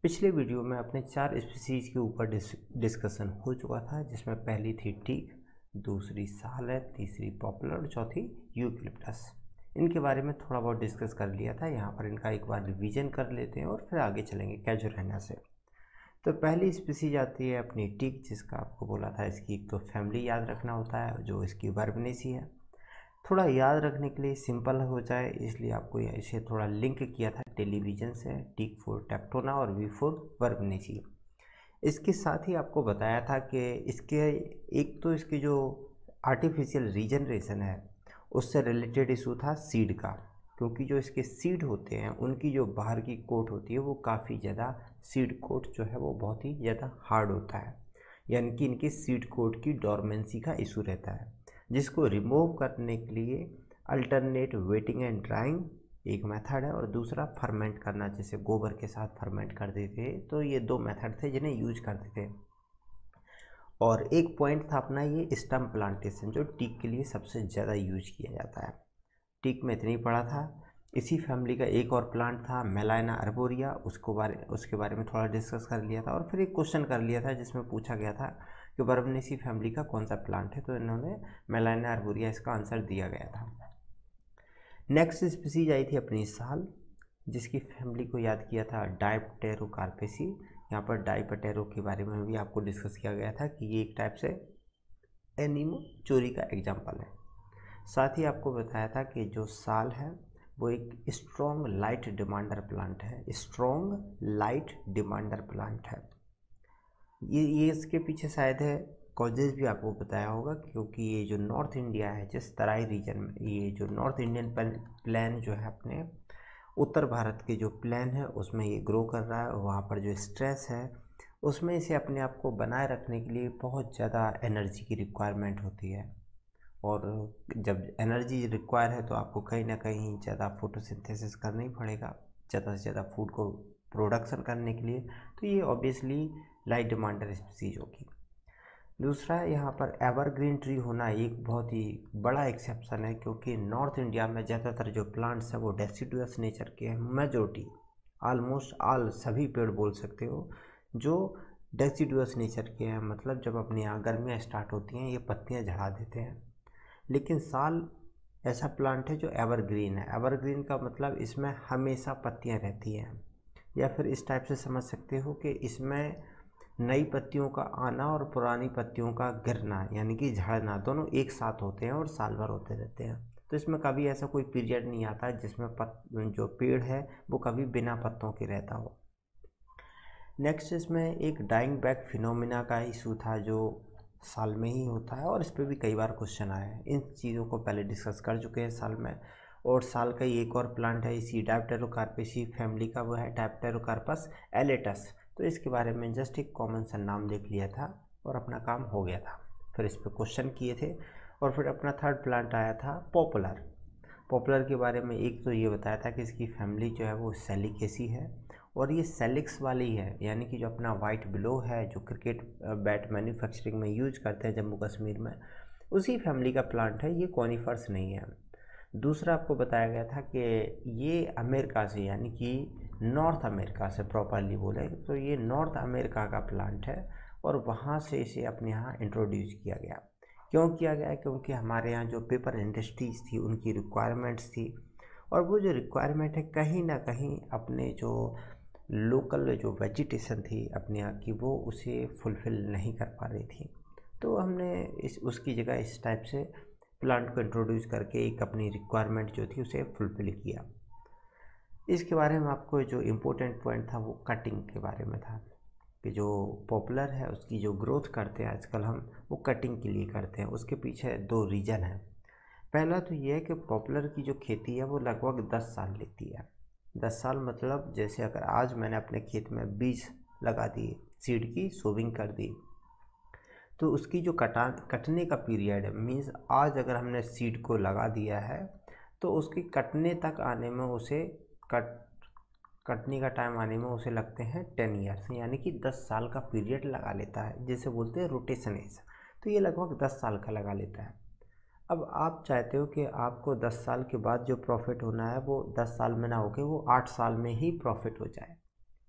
पिछले वीडियो में अपने 4 स्पीसीज के ऊपर डिस्कशन हो चुका था, जिसमें पहली थी टीक, दूसरी साल है, तीसरी पॉपुलर और चौथी यूकलिप्टस। इनके बारे में थोड़ा बहुत डिस्कस कर लिया था। यहाँ पर इनका एक बार रिवीजन कर लेते हैं और फिर आगे चलेंगे कैजुरेना से। तो पहली स्पीसीज आती है अपनी टीक, जिसका आपको बोला था इसकी एक तो फैमिली याद रखना होता है जो इसकी वर्बनेसी है। थोड़ा याद रखने के लिए सिंपल हो जाए इसलिए आपको इसे थोड़ा लिंक किया था टेलीविजन से, टीक फोर टेक्टोना और वी फोर वर्बनेसी। इसके साथ ही आपको बताया था कि इसके एक तो इसकी जो आर्टिफिशियल रीजनरेशन है उससे रिलेटेड इशू था सीड का, क्योंकि जो इसके सीड होते हैं उनकी जो बाहर की कोट होती है वो काफ़ी ज़्यादा, सीड कोट जो है वो बहुत ही ज़्यादा हार्ड होता है, यानी कि इनकी सीड कोट की डॉर्मेंसी का इशू रहता है, जिसको रिमूव करने के लिए अल्टरनेट वेटिंग एंड ड्राइंग एक मेथड है और दूसरा फर्मेंट करना, जैसे गोबर के साथ फर्मेंट करते थे। तो ये दो मेथड थे जिन्हें यूज करते थे। और एक पॉइंट था अपना ये स्टम प्लांटेशन, जो टीक के लिए सबसे ज़्यादा यूज किया जाता है। टीक में इतनी पड़ा था। इसी फैमिली का एक और प्लांट था मेलाइना अर्बोरिया, उसके बारे में थोड़ा डिस्कस कर लिया था और फिर एक क्वेश्चन कर लिया था जिसमें पूछा गया था कि वर्बनेसी फैमिली का कौन सा प्लांट है, तो इन्होंने मेलाइना अर्बोरिया इसका आंसर दिया गया था। नेक्स्ट स्पीसीज आई थी अपनी साल, जिसकी फैमिली को याद किया था डायप्टेरोकार्पेसी। यहाँ पर डायप्टेरो के बारे में भी आपको डिस्कस किया गया था कि ये एक टाइप से एनिमो चोरी का एग्जाम्पल है। साथ ही आपको बताया था कि जो साल है वो एक स्ट्रॉन्ग लाइट डिमांडर प्लांट है, स्ट्रॉन्ग लाइट डिमांडर प्लांट है। ये इसके पीछे शायद है कॉजेज भी आपको बताया होगा, क्योंकि ये जो नॉर्थ इंडिया है, जिस तराई रीजन में, ये जो नॉर्थ इंडियन प्लेन जो है, अपने उत्तर भारत के जो प्लेन है उसमें ये ग्रो कर रहा है। वहाँ पर जो स्ट्रेस है उसमें इसे अपने आप को बनाए रखने के लिए बहुत ज़्यादा एनर्जी की रिक्वायरमेंट होती है, और जब एनर्जी रिक्वायर है तो आपको कहीं ना कहीं ज़्यादा फोटोसिंथेसिस करना ही पड़ेगा, ज़्यादा से ज़्यादा फूड को प्रोडक्शन करने के लिए। तो ये ऑब्वियसली लाइट डिमांडर स्पीसीज होगी। दूसरा यहाँ पर एवरग्रीन ट्री होना एक बहुत ही बड़ा एक्सेप्शन है, क्योंकि नॉर्थ इंडिया में ज़्यादातर जो प्लांट्स हैं वो डेसिडुअस नेचर के हैं। मेजोरिटी, ऑलमोस्ट ऑल, सभी पेड़ बोल सकते हो जो डेसिडुअस नेचर के हैं, मतलब जब अपने यहाँ गर्मियाँ स्टार्ट होती हैं ये पत्तियाँ झड़ा देते हैं। लेकिन साल ऐसा प्लांट है जो एवरग्रीन है। एवरग्रीन का मतलब इसमें हमेशा पत्तियाँ रहती हैं, या फिर इस टाइप से समझ सकते हो कि इसमें नई पत्तियों का आना और पुरानी पत्तियों का गिरना, यानी कि झड़ना, दोनों एक साथ होते हैं और साल भर होते रहते हैं। तो इसमें कभी ऐसा कोई पीरियड नहीं आता जिसमें जो पेड़ है वो कभी बिना पत्तों के रहता हो। नेक्स्ट इसमें एक डाइंग बैक फिनोमिना का इशू था जो साल में ही होता है, और इस पर भी कई बार क्वेश्चन आए हैं। इन चीज़ों को पहले डिस्कस कर चुके हैं साल में। और साल का ही एक और प्लांट है इसी डायप्टेरोकार्पेसी फैमिली का, वो है डायप्टेरोकार्पस एलेटस। तो इसके बारे में जस्ट एक कॉमन सा नाम देख लिया था और अपना काम हो गया था। फिर इस पर क्वेश्चन किए थे। और फिर अपना थर्ड प्लांट आया था पॉपुलर। पॉपुलर के बारे में एक तो ये बताया था कि इसकी फैमिली जो है वो सेलिकेसी है, और ये सेलिक्स वाली है, यानी कि जो अपना वाइट बिलो है जो क्रिकेट बैट मैन्युफैक्चरिंग में यूज करते हैं जम्मू कश्मीर में, उसी फैमिली का प्लांट है। ये कॉनिफर्स नहीं है। दूसरा आपको बताया गया था कि ये अमेरिका से, यानी कि नॉर्थ अमेरिका से, प्रॉपरली बोले तो ये नॉर्थ अमेरिका का प्लांट है, और वहाँ से इसे अपने यहाँ इंट्रोड्यूस किया गया। क्यों किया गया? क्योंकि हमारे यहाँ जो पेपर इंडस्ट्रीज़ थी उनकी रिक्वायरमेंट्स थी, और वो जो रिक्वायरमेंट है कहीं ना कहीं अपने जो लोकल जो वेजिटेशन थी अपने यहाँ की, वो उसे फुलफ़िल नहीं कर पा रही थी। तो हमने उसकी जगह इस टाइप से प्लांट को इंट्रोड्यूस करके एक अपनी रिक्वायरमेंट जो थी उसे फुलफ़िल किया। इसके बारे में आपको जो इम्पोर्टेंट पॉइंट था वो कटिंग के बारे में था, कि जो पॉपुलर है उसकी जो ग्रोथ करते हैं आजकल हम, वो कटिंग के लिए करते हैं। उसके पीछे दो रीज़न है। पहला तो ये है कि पॉपुलर की जो खेती है वो लगभग 10 साल लेती है। 10 साल मतलब जैसे अगर आज मैंने अपने खेत में बीज लगा दिए, सीड की सोविंग कर दी, तो उसकी जो कटने का पीरियड है, मीन्स आज अगर हमने सीड को लगा दिया है तो उसकी कटने तक आने में उसे कटने का टाइम आने में उसे लगते हैं 10 ईयर्स, यानी कि 10 साल का पीरियड लगा लेता है, जिसे बोलते हैं रोटेशन एज। तो ये लगभग 10 साल का लगा लेता है। अब आप चाहते हो कि आपको 10 साल के बाद जो प्रॉफिट होना है वो 10 साल में ना होके वो 8 साल में ही प्रॉफिट हो जाए,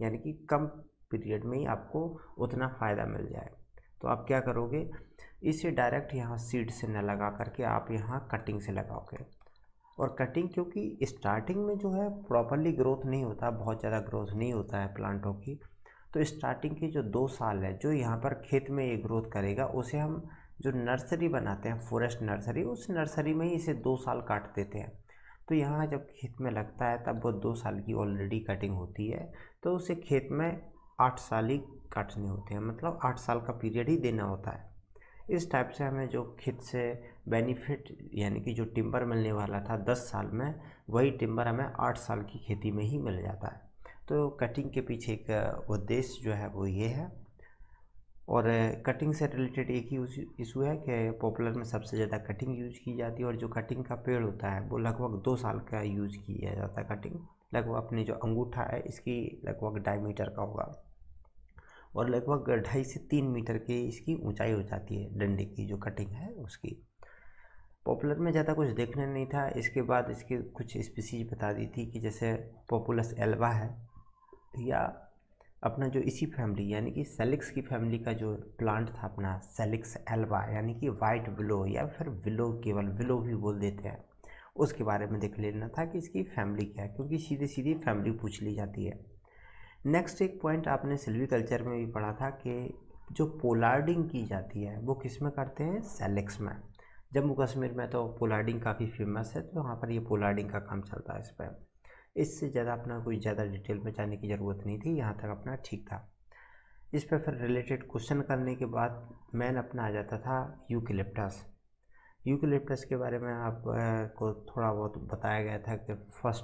यानी कि कम पीरियड में ही आपको उतना फ़ायदा मिल जाए। तो आप क्या करोगे, इसे डायरेक्ट यहाँ सीड से न लगा करके आप यहाँ कटिंग से लगाओगे। और कटिंग क्योंकि स्टार्टिंग में जो है प्रॉपरली ग्रोथ नहीं होता, बहुत ज़्यादा ग्रोथ नहीं होता है प्लांटों की, तो स्टार्टिंग के जो 2 साल है जो यहाँ पर खेत में ये ग्रोथ करेगा, उसे हम जो नर्सरी बनाते हैं फॉरेस्ट नर्सरी, उस नर्सरी में ही इसे 2 साल काट देते हैं। तो यहाँ जब खेत में लगता है तब वो 2 साल की ऑलरेडी कटिंग होती है, तो उसे खेत में 8 साल ही काटने होते हैं, मतलब 8 साल का पीरियड ही देना होता है। इस टाइप से हमें जो खेत से बेनिफिट यानी कि जो टिम्बर मिलने वाला था 10 साल में, वही टिम्बर हमें 8 साल की खेती में ही मिल जाता है। तो कटिंग के पीछे एक उद्देश्य जो है वो ये है। और कटिंग से रिलेटेड एक ही इशू है कि पॉपुलर में सबसे ज़्यादा कटिंग यूज की जाती है, और जो कटिंग का पेड़ होता है वो लगभग 2 साल का यूज किया जाता है। कटिंग लगभग अपने जो अंगूठा है इसकी लगभग 2.5 मीटर का होगा, और लगभग 2.5 से 3 मीटर की इसकी ऊंचाई हो जाती है डंडे की जो कटिंग है उसकी। पॉपुलर में ज़्यादा कुछ देखने नहीं था। इसके बाद इसकी कुछ स्पीसीज बता दी थी कि जैसे पॉपुलस एल्वा है, या अपना जो इसी फैमिली यानी कि सेलिक्स की फैमिली का जो प्लांट था अपना सेलिक्स एल्वा, यानी कि वाइट विलो या फिर विलो, केवल विलो भी बोल देते हैं, उसके बारे में देख लेना था कि इसकी फैमिली क्या है, क्योंकि सीधी सीधी फैमिली पूछ ली जाती है। नेक्स्ट एक पॉइंट आपने सिल्वीकल्चर में भी पढ़ा था कि जो पोलार्डिंग की जाती है वो किस में करते हैं, सेलिक्स में। जम्मू कश्मीर में तो पोलार्डिंग काफ़ी फेमस है, तो वहाँ पर ये पोलार्डिंग का काम चलता है इस पर। इससे ज़्यादा अपना कोई ज़्यादा डिटेल में जाने की ज़रूरत नहीं थी, यहाँ तक अपना ठीक था। इस पर फिर रिलेटेड क्वेश्चन करने के बाद मेन अपना आ जाता था यूकेलिप्टस। यूकेलिप्टस के बारे में आपको थोड़ा बहुत बताया गया था कि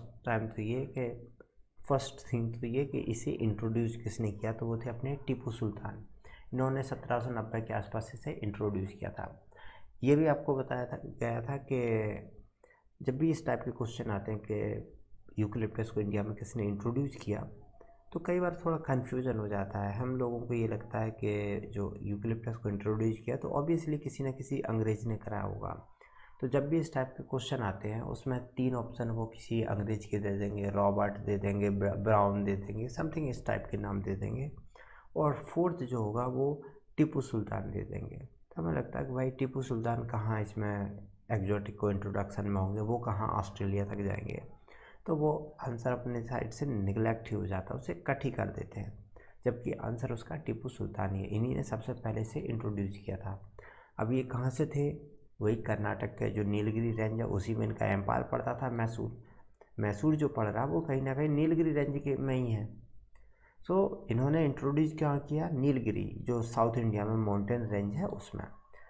फर्स्ट थिंग तो ये कि इसे इंट्रोड्यूस किसने किया, तो वो थे अपने टीपू सुल्तान। इन्होंने 1790 के आसपास इसे इंट्रोड्यूस किया था। ये भी आपको बताया गया था कि जब भी इस टाइप के क्वेश्चन आते हैं कि यूकेलिप्टस को इंडिया में किसने इंट्रोड्यूस किया, तो कई बार थोड़ा कन्फ्यूज़न हो जाता है। हम लोगों को ये लगता है कि जो यूकेलिप्टस को इंट्रोड्यूस किया तो ऑब्वियसली किसी न किसी अंग्रेज ने कराया होगा। तो जब भी इस टाइप के क्वेश्चन आते हैं उसमें 3 ऑप्शन वो किसी अंग्रेज के दे देंगे, रॉबर्ट दे देंगे, ब्राउन दे देंगे, समथिंग इस टाइप के नाम दे देंगे, और फोर्थ जो होगा वो टीपू सुल्तान दे देंगे। तो हमें लगता है कि भाई टीपू सुल्तान कहाँ इसमें एग्जॉटिक को इंट्रोडक्शन में होंगे, वो कहाँ ऑस्ट्रेलिया तक जाएंगे, तो वो आंसर अपने साइड से निगलेक्ट ही हो जाता है, उसे कट ही कर देते हैं, जबकि आंसर उसका टीपू सुल्तान ही है। इन्हीं ने सबसे पहले से इंट्रोड्यूस किया था। अब ये कहाँ से थे, वही कर्नाटक के जो नीलगिरी रेंज है उसी में इनका एम्पायर पड़ता था। मैसूर जो पड़ रहा वो कहीं ना कहीं नीलगिरी रेंज के में ही है। सो इन्होंने इंट्रोड्यूस क्या किया, नीलगिरी जो साउथ इंडिया में माउंटेन रेंज है उसमें।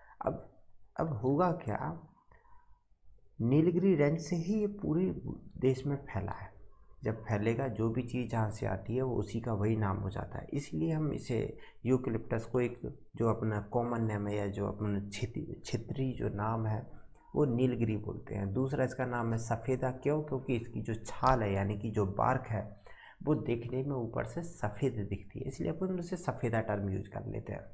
अब होगा क्या, नीलगिरी रेंज से ही ये पूरे देश में फैला है। जब फैलेगा जो भी चीज़ जहाँ से आती है वो उसी का वही नाम हो जाता है। इसलिए हम इसे यूकेलिप्टस को एक जो अपना कॉमन नेम है या जो अपना क्षेत्रीय जो नाम है वो नीलगिरी बोलते हैं। दूसरा इसका नाम है सफ़ेदा, क्यों, क्योंकि इसकी जो छाल है यानी कि जो बार्क है वो देखने में ऊपर से सफ़ेद दिखती है, इसलिए अपन उसे सफ़ेदा टर्म यूज कर लेते हैं।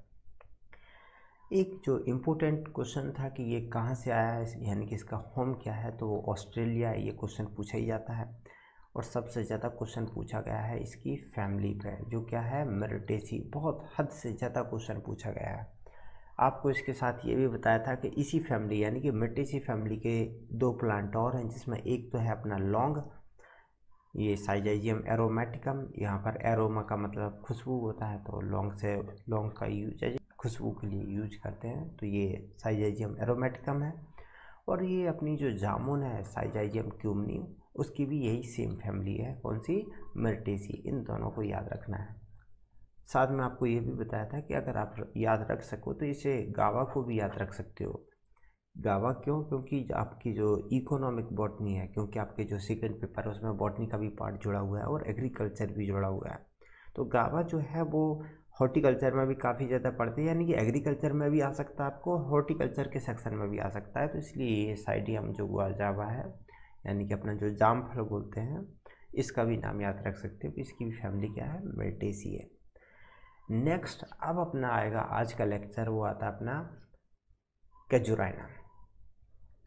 एक जो इम्पोर्टेंट क्वेश्चन था कि ये कहाँ से आया है यानी कि इसका होम क्या है, तो वो ऑस्ट्रेलिया, ये क्वेश्चन पूछा ही जाता है। और सबसे ज़्यादा क्वेश्चन पूछा गया है इसकी फैमिली पे, जो क्या है, मिर्टेसी। बहुत हद से ज़्यादा क्वेश्चन पूछा गया है। आपको इसके साथ ये भी बताया था कि इसी फैमिली यानी कि मिर्टेसी फैमिली के 2 प्लांट और हैं, जिसमें एक तो है अपना लौंग, ये साइजाइजियम एरोमेटिकम। यहाँ पर एरोमा का मतलब खुशबू होता है, तो लौंग का यूज खुशबू के लिए यूज करते हैं, तो ये साइजाइजियम एरोमेटिकम है। और ये अपनी जो जामुन है साइजाइजियम क्यूमनी, उसकी भी यही सेम फैमिली है, कौन सी, मिर्टेसी। इन दोनों को याद रखना है। साथ में आपको ये भी बताया था कि अगर आप याद रख सको तो इसे गावा को भी याद रख सकते हो। गावा क्यों, क्योंकि आपकी जो इकोनॉमिक बॉटनी है, क्योंकि आपके जो सेकंड पेपर है उसमें बॉटनी का भी पार्ट जुड़ा हुआ है और एग्रीकल्चर भी जुड़ा हुआ है। तो गावा जो है वो हॉर्टिकल्चर में भी काफ़ी ज़्यादा पढ़ते हैं, यानी कि एग्रीकल्चर में भी आ सकता है आपको, हॉर्टिकल्चर के सेक्शन में भी आ सकता है। तो इसलिए ये साइडियम जो गुआजावा है यानी कि अपना जो जाम फल बोलते हैं, इसका भी नाम याद रख सकते हो कि इसकी भी फैमिली क्या है, मिर्टेसी है। नेक्स्ट अब अपना आएगा आज का लेक्चर, वो आता है अपना कैजुराइना।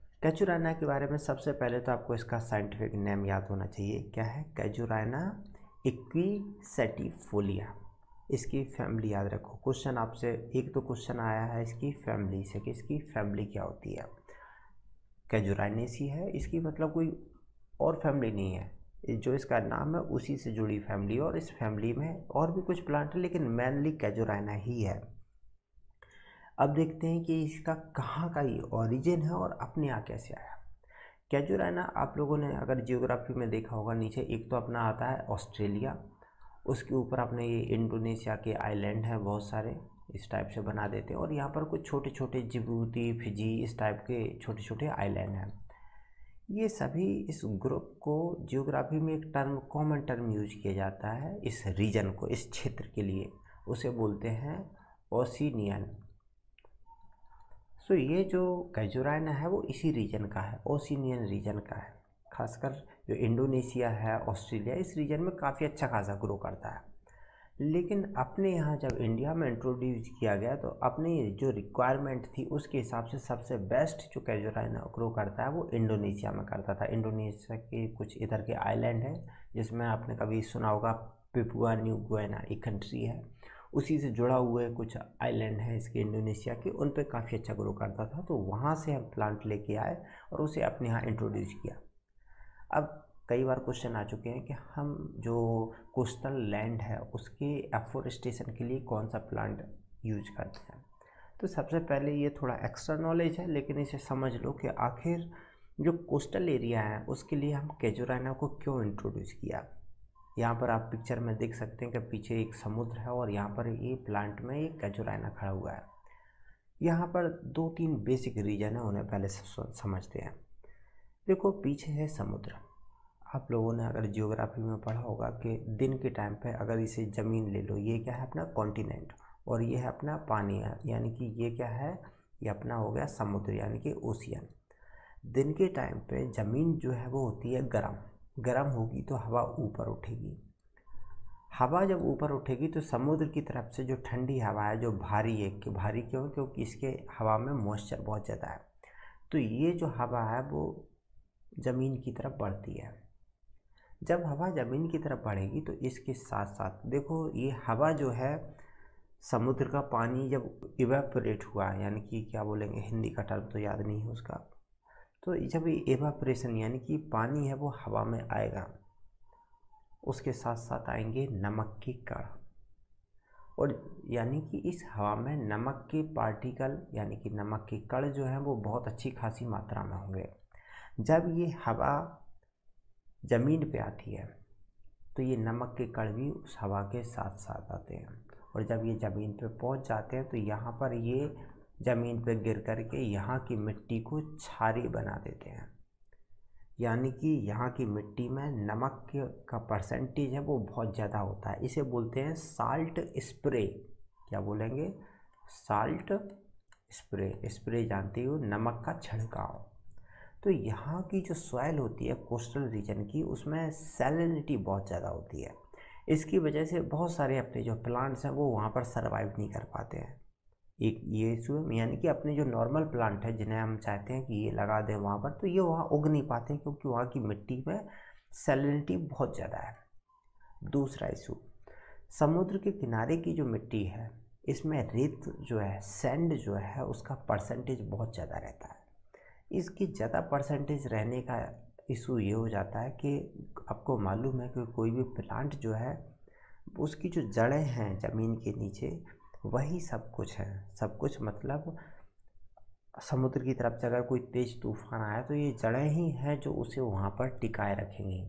कैजुराइना के बारे में सबसे पहले तो आपको इसका साइंटिफिक नेम याद होना चाहिए। क्या है, कैजुराइना इक्विसेटिफोलिया, इसकी फैमिली याद रखो। क्वेश्चन आपसे एक तो क्वेश्चन आया है इसकी फैमिली से कि इसकी फैमिली क्या होती है। कैजुराइनेसी है, इसकी मतलब कोई और फैमिली नहीं है, जो इसका नाम है उसी से जुड़ी फैमिली, और इस फैमिली में और भी कुछ प्लांट है लेकिन मेनली कैजुराइना ही है। अब देखते हैं कि इसका कहाँ का ये ओरिजिन है और अपने यहाँ कैसे आया। कैजुराइना आप लोगों ने अगर जियोग्राफी में देखा होगा, नीचे एक तो अपना आता है ऑस्ट्रेलिया, उसके ऊपर अपने ये इंडोनेशिया के आइलैंड हैं बहुत सारे, इस टाइप से बना देते हैं, और यहाँ पर कुछ छोटे छोटे जिबूती, फिजी, इस टाइप के छोटे छोटे आइलैंड हैं। ये सभी इस ग्रुप को जियोग्राफी में एक टर्म, कॉमन टर्म यूज किया जाता है इस रीजन को, इस क्षेत्र के लिए, उसे बोलते हैं ओशिनियन। सो ये जो कैजुराइना है वो इसी रीजन का है, ओशिनियन रीजन का है। खासकर जो इंडोनेशिया है, ऑस्ट्रेलिया, इस रीजन में काफ़ी अच्छा खासा ग्रो करता है। लेकिन अपने यहाँ जब इंडिया में इंट्रोड्यूस किया गया तो अपनी जो रिक्वायरमेंट थी उसके हिसाब से सबसे बेस्ट जो कैजुराइना ग्रो करता है वो इंडोनेशिया में करता था। इंडोनेशिया के कुछ इधर के आइलैंड हैं जिसमें आपने कभी सुना होगा पेपुआ न्यू गिनिया, एक कंट्री है, उसी से जुड़ा हुए कुछ आइलैंड हैं इसके इंडोनेशिया के, उन पे काफ़ी अच्छा ग्रो करता था। तो वहाँ से हम प्लांट लेके आए और उसे अपने यहाँ इंट्रोड्यूस किया। अब कई बार क्वेश्चन आ चुके हैं कि हम जो कोस्टल लैंड है उसके एफोरेस्टेशन के लिए कौन सा प्लांट यूज करते हैं। तो सबसे पहले ये थोड़ा एक्स्ट्रा नॉलेज है लेकिन इसे समझ लो कि आखिर जो कोस्टल एरिया है उसके लिए हम कैजुराइना को क्यों इंट्रोड्यूस किया। यहाँ पर आप पिक्चर में देख सकते हैं कि पीछे एक समुद्र है और यहाँ पर ये प्लांट में एक कैजुराइना खड़ा हुआ है। यहाँ पर 2-3 बेसिक रीजन है, उन्हें पहले समझते हैं। देखो पीछे है समुद्र, आप लोगों ने अगर जियोग्राफी में पढ़ा होगा कि दिन के टाइम पे अगर इसे ज़मीन ले लो, ये क्या है अपना कॉन्टिनेंट, और ये है अपना पानी है, यानी कि ये क्या है, ये अपना हो गया समुद्र यानी कि ओशियन। दिन के टाइम पे ज़मीन जो है वो होती है गर्म, गर्म होगी तो हवा ऊपर उठेगी, हवा जब ऊपर उठेगी तो समुद्र की तरफ से जो ठंडी हवा है जो भारी है, कि भारी क्यों, क्योंकि इसके हवा में मॉइस्चर बहुत ज़्यादा है, तो ये जो हवा है वो ज़मीन की तरफ बढ़ती है। जब हवा ज़मीन की तरफ बढ़ेगी तो इसके साथ साथ देखो ये हवा जो है, समुद्र का पानी जब इवेपोरेट हुआ, यानी कि क्या बोलेंगे, हिंदी का टर्म तो याद नहीं है उसका, तो जब ये इवेपोरेशन यानी कि पानी है वो हवा में आएगा, उसके साथ साथ आएंगे नमक के कण, और यानी कि इस हवा में नमक के पार्टिकल यानी कि नमक के कण जो हैं वो बहुत अच्छी खासी मात्रा में होंगे। जब ये हवा ज़मीन पे आती है तो ये नमक के कण भी उस हवा के साथ साथ आते हैं, और जब ये ज़मीन पे पहुंच जाते हैं तो यहाँ पर ये ज़मीन पे गिर कर के यहाँ की मिट्टी को क्षारीय बना देते हैं, यानी कि यहाँ की मिट्टी में नमक का परसेंटेज है वो बहुत ज़्यादा होता है। इसे बोलते हैं साल्ट स्प्रे। क्या बोलेंगे, साल्ट स्प्रे। स्प्रे जानते हो, नमक का छिड़काव। तो यहाँ की जो सॉइल होती है कोस्टल रीजन की, उसमें सैलिनिटी बहुत ज़्यादा होती है, इसकी वजह से बहुत सारे अपने जो प्लांट्स हैं वो वहाँ पर सर्वाइव नहीं कर पाते हैं। एक ये इशू है, यानी कि अपने जो नॉर्मल प्लांट है जिन्हें हम चाहते हैं कि ये लगा दें वहाँ पर, तो ये वहाँ उग नहीं पाते हैं क्योंकि वहाँ की मिट्टी में सैलिनिटी बहुत ज़्यादा है। दूसरा इशू, समुद्र के किनारे की जो मिट्टी है इसमें रेत जो है, सैंड जो है, उसका परसेंटेज बहुत ज़्यादा रहता है। इसकी ज़्यादा परसेंटेज रहने का इशू ये हो जाता है कि आपको मालूम है कि कोई भी प्लांट जो है उसकी जो जड़ें हैं ज़मीन के नीचे वही सब कुछ है। सब कुछ मतलब समुद्र की तरफ से अगर कोई तेज़ तूफान आया तो ये जड़ें ही हैं जो उसे वहाँ पर टिकाए रखेंगी।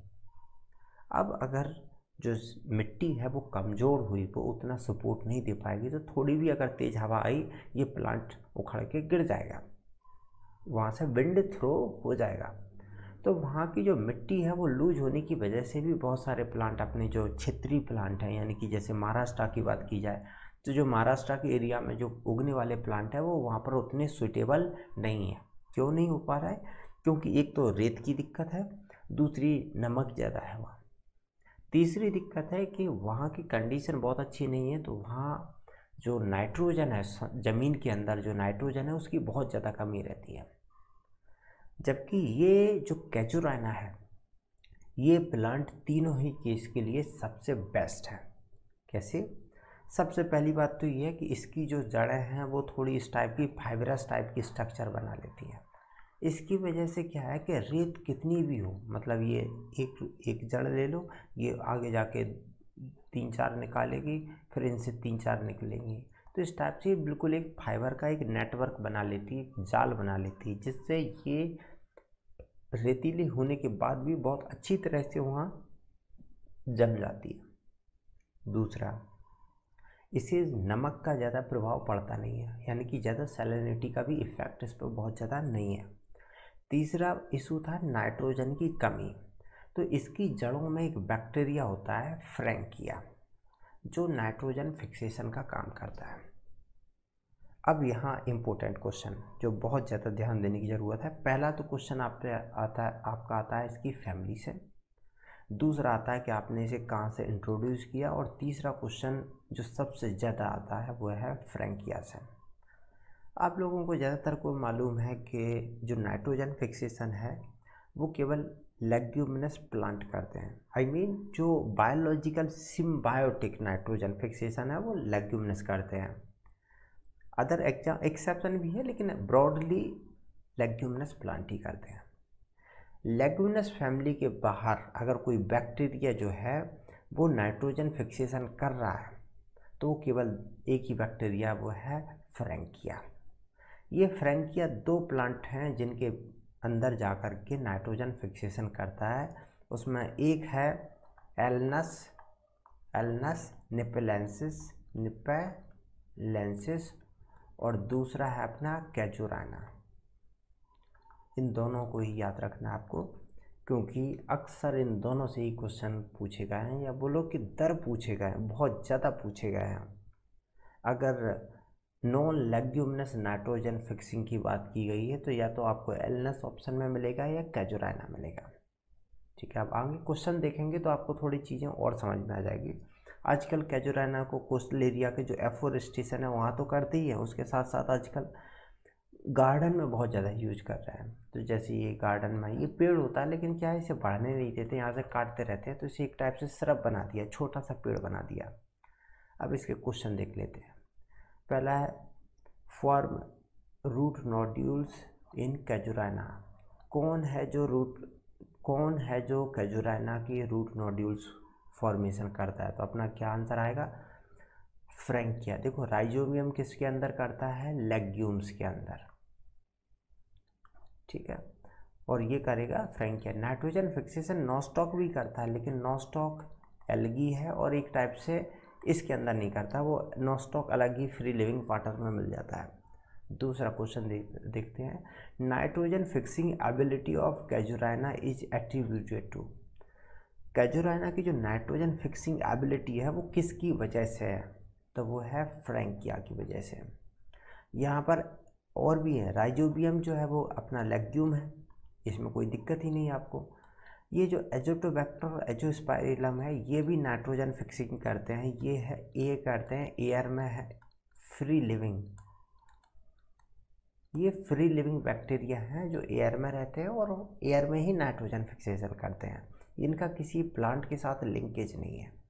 अब अगर जो मिट्टी है वो कमज़ोर हुई, वो उतना सपोर्ट नहीं दे पाएगी, तो थोड़ी भी अगर तेज़ हवा आई ये प्लांट उखड़ के गिर जाएगा, वहाँ से विंड थ्रो हो जाएगा। तो वहाँ की जो मिट्टी है वो लूज होने की वजह से भी बहुत सारे प्लांट, अपने जो क्षेत्रीय प्लांट हैं, यानी कि जैसे महाराष्ट्र की बात की जाए तो जो महाराष्ट्र के एरिया में जो उगने वाले प्लांट है वो वहाँ पर उतने सूटेबल नहीं है। क्यों नहीं हो पा रहा है, क्योंकि एक तो रेत की दिक्कत है, दूसरी नमक ज़्यादा है वहाँ, तीसरी दिक्कत है कि वहाँ की कंडीशन बहुत अच्छी नहीं है, तो वहाँ जो नाइट्रोजन है, ज़मीन के अंदर जो नाइट्रोजन है उसकी बहुत ज़्यादा कमी रहती है। जबकि ये जो कैजुराइना है ये प्लांट तीनों ही केस के लिए सबसे बेस्ट है। कैसे? सबसे पहली बात तो ये है कि इसकी जो जड़ें हैं वो थोड़ी इस टाइप की फाइबरस टाइप की स्ट्रक्चर बना लेती है। इसकी वजह से क्या है कि रेत कितनी भी हो, मतलब ये एक जड़ ले लो, ये आगे जाके 3-4 निकालेगी, फिर इनसे 3-4 निकलेंगी, तो इस टाइप से बिल्कुल एक फाइबर का एक नेटवर्क बना लेती है, जाल बना लेती है, जिससे ये रेतीली होने के बाद भी बहुत अच्छी तरह से वहाँ जम जाती है। दूसरा, इसे नमक का ज़्यादा प्रभाव पड़ता नहीं है, यानी कि ज़्यादा सैलिनिटी का भी इफ़ेक्ट इस पर बहुत ज़्यादा नहीं है। तीसरा इशू था नाइट्रोजन की कमी। तो इसकी जड़ों में एक बैक्टीरिया होता है फ्रैंकिया, जो नाइट्रोजन फिक्सेशन का काम करता है। अब यहाँ इम्पोर्टेंट क्वेश्चन जो बहुत ज़्यादा ध्यान देने की ज़रूरत है। पहला तो क्वेश्चन आपका आता है इसकी फैमिली से, दूसरा आता है कि आपने इसे कहाँ से इंट्रोड्यूस किया, और तीसरा क्वेश्चन जो सबसे ज़्यादा आता है वो है फ्रैंकिया से। आप लोगों को ज़्यादातर को मालूम है कि जो नाइट्रोजन फिक्सेशन है वो केवल लेग्यूमिनस प्लांट करते हैं। आई मीन जो बायोलॉजिकल सिम्बायोटिक नाइट्रोजन फिक्सेशन है वो लेग्यूमिनस करते हैं। अदर एक्सेप्शन भी है, लेकिन ब्रॉडली लेग्यूमिनस प्लांट ही करते हैं। लेग्यूमिनस फैमिली के बाहर अगर कोई बैक्टीरिया जो है वो नाइट्रोजन फिक्सेशन कर रहा है तो वो केवल एक ही बैक्टीरिया, वो है फ्रैंकिया। ये फ्रैंकिया 2 प्लांट हैं जिनके अंदर जाकर के नाइट्रोजन फिक्सेशन करता है। उसमें एक है एलनस निपेलेंसिस और दूसरा है अपना कैजुराना। इन दोनों को ही याद रखना आपको, क्योंकि अक्सर इन दोनों से ही क्वेश्चन पूछे गए हैं, या बोलो कि दर पूछे गए हैं, बहुत ज़्यादा पूछे गए हैं। अगर नॉन लेग्यूमिनस नाइट्रोजन फिक्सिंग की बात की गई है तो या तो आपको एलनस ऑप्शन में मिलेगा या कैजुराना मिलेगा। ठीक है, अब आगे क्वेश्चन देखेंगे तो आपको थोड़ी चीज़ें और समझ में आ जाएगी। आजकल कैजुराना को कोस्टल एरिया के जो एफोरेस्टेशन है वहाँ तो करते ही है, उसके साथ साथ आजकल गार्डन में बहुत ज़्यादा यूज कर रहे हैं। तो जैसे ये गार्डन में ये पेड़ होता है, लेकिन क्या है इसे बढ़ने नहीं देते, यहाँ से काटते रहते हैं, तो इसे एक टाइप से श्रब बना दिया, छोटा सा पेड़ बना दिया। अब इसके क्वेश्चन देख लेते हैं। पहला है form root nodules in Casuarina. कौन है जो कैजुराना की रूट नोड्यूल्स फॉर्मेशन करता है? तो अपना क्या आंसर आएगा? फ्रैंकिया। देखो राइजोबियम किसके अंदर करता है? लेग्यूम्स के अंदर। ठीक है, और ये करेगा फ्रैंकिया। नाइट्रोजन फिक्सेशन नॉस्टॉक भी करता है, लेकिन नॉस्टॉक एल्गी है और एक टाइप से इसके अंदर नहीं करता, वो नॉस्टॉक अलग ही फ्री लिविंग वाटर में मिल जाता है। दूसरा क्वेश्चन देखते हैं। Nitrogen fixing ability of Casuarina is attributed to. Casuarina की जो नाइट्रोजन फिक्सिंग एबिलिटी है वो किसकी वजह से है? तो वो है फ्रैंकिया की वजह से। यहाँ पर और भी है, राइजोबियम जो है वो अपना लेग्यूम है, इसमें कोई दिक्कत ही नहीं है आपको। ये जो एजोटोबैक्टर और एजोस्पाइरिलम है ये भी नाइट्रोजन फिक्सिंग करते हैं, ये करते हैं एयर में है फ्री लिविंग। ये फ्री लिविंग बैक्टीरिया हैं जो एयर में रहते हैं और एयर में ही नाइट्रोजन फिक्सेशन करते हैं, इनका किसी प्लांट के साथ लिंकेज नहीं है।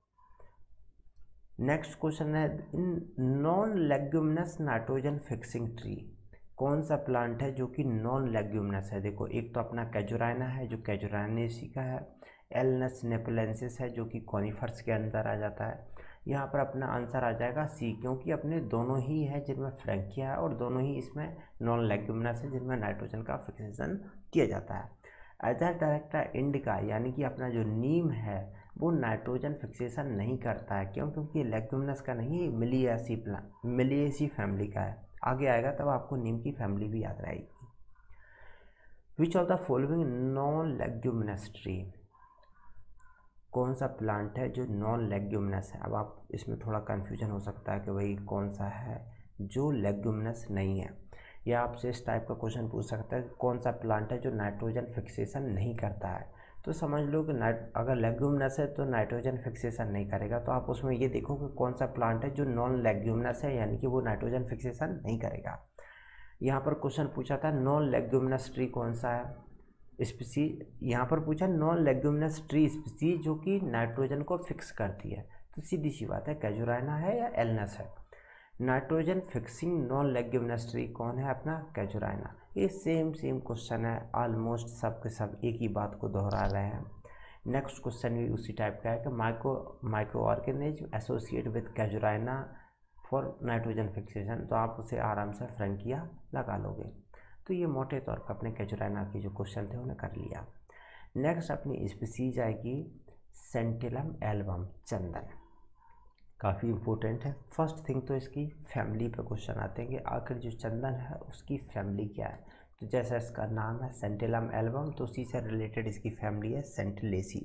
नेक्स्ट क्वेश्चन है, in non leguminous nitrogen fixing tree कौन सा प्लांट है जो कि नॉन लेग्यूमिनस है? देखो एक तो अपना कैजुराना है जो कैजुरानेसी का है, एलनस नेपेलेंसिस है जो कि कॉनिफर्स के अंदर आ जाता है। यहाँ पर अपना आंसर आ जाएगा सी, क्योंकि अपने दोनों ही है जिनमें फ्रैंकिया है और दोनों ही इसमें नॉन लेग्यूमिनस है जिनमें नाइट्रोजन का फिक्सेशन किया जाता है। अदर डायरेक्टा इंडिका यानी कि अपना जो नीम है वो नाइट्रोजन फिक्सेशन नहीं करता है। क्यों? क्योंकि ये लेग्यूमिनस का नहीं, मिलिएसी फैमिली का है। आगे आएगा तब आपको नीम की फैमिली भी याद रहेगी। Which of the following non leguminous tree, कौन सा प्लांट है जो नॉन लेग्यूमिनस है? अब आप इसमें थोड़ा कन्फ्यूजन हो सकता है कि भाई कौन सा है जो लेग्यूमिनस नहीं है, या आपसे इस टाइप का क्वेश्चन पूछ सकता है कौन सा प्लांट है जो नाइट्रोजन फिक्सेशन नहीं करता है। तो समझ लो कि अगर लेग्यूमिनस है तो नाइट्रोजन फिक्सेशन नहीं करेगा, तो आप उसमें ये देखो कि कौन सा प्लांट है जो नॉन लेग्यूमिनस है, यानी कि वो नाइट्रोजन फिक्सेशन नहीं करेगा। यहाँ पर क्वेश्चन पूछा था नॉन लेग्यूमिनस ट्री कौन सा है, स्पीसीज, यहाँ पर पूछा नॉन लेग्यूमिनस ट्री स्पीसीज जो कि नाइट्रोजन को फिक्स करती है, तो सीधी सी बात है कैजुराइना है या एलनस है। Nitrogen fixing non leguminous tree कौन है? अपना कैजुराइना। ये सेम क्वेश्चन है, ऑलमोस्ट सब के सब एक ही बात को दोहरा रहे हैं। नेक्स्ट क्वेश्चन भी उसी टाइप का है कि microorganism associate with Casuarina for nitrogen fixation, तो आप उसे आराम से फ्रंकिया लगा लोगे। तो ये मोटे तौर पर अपने कैजुराइना के जो क्वेश्चन थे उन्हें कर लिया। नेक्स्ट अपनी स्पीसीज आएगी सेंटिलम एल्बम, चंदन, काफ़ी इंपॉर्टेंट है। फर्स्ट थिंग तो इसकी फैमिली पे क्वेश्चन आते हैं कि आखिर जो चंदन है उसकी फैमिली क्या है। तो जैसा इसका नाम है सेंटिलम एल्बम, तो उसी से रिलेटेड इसकी फैमिली है सेंटिलेसी।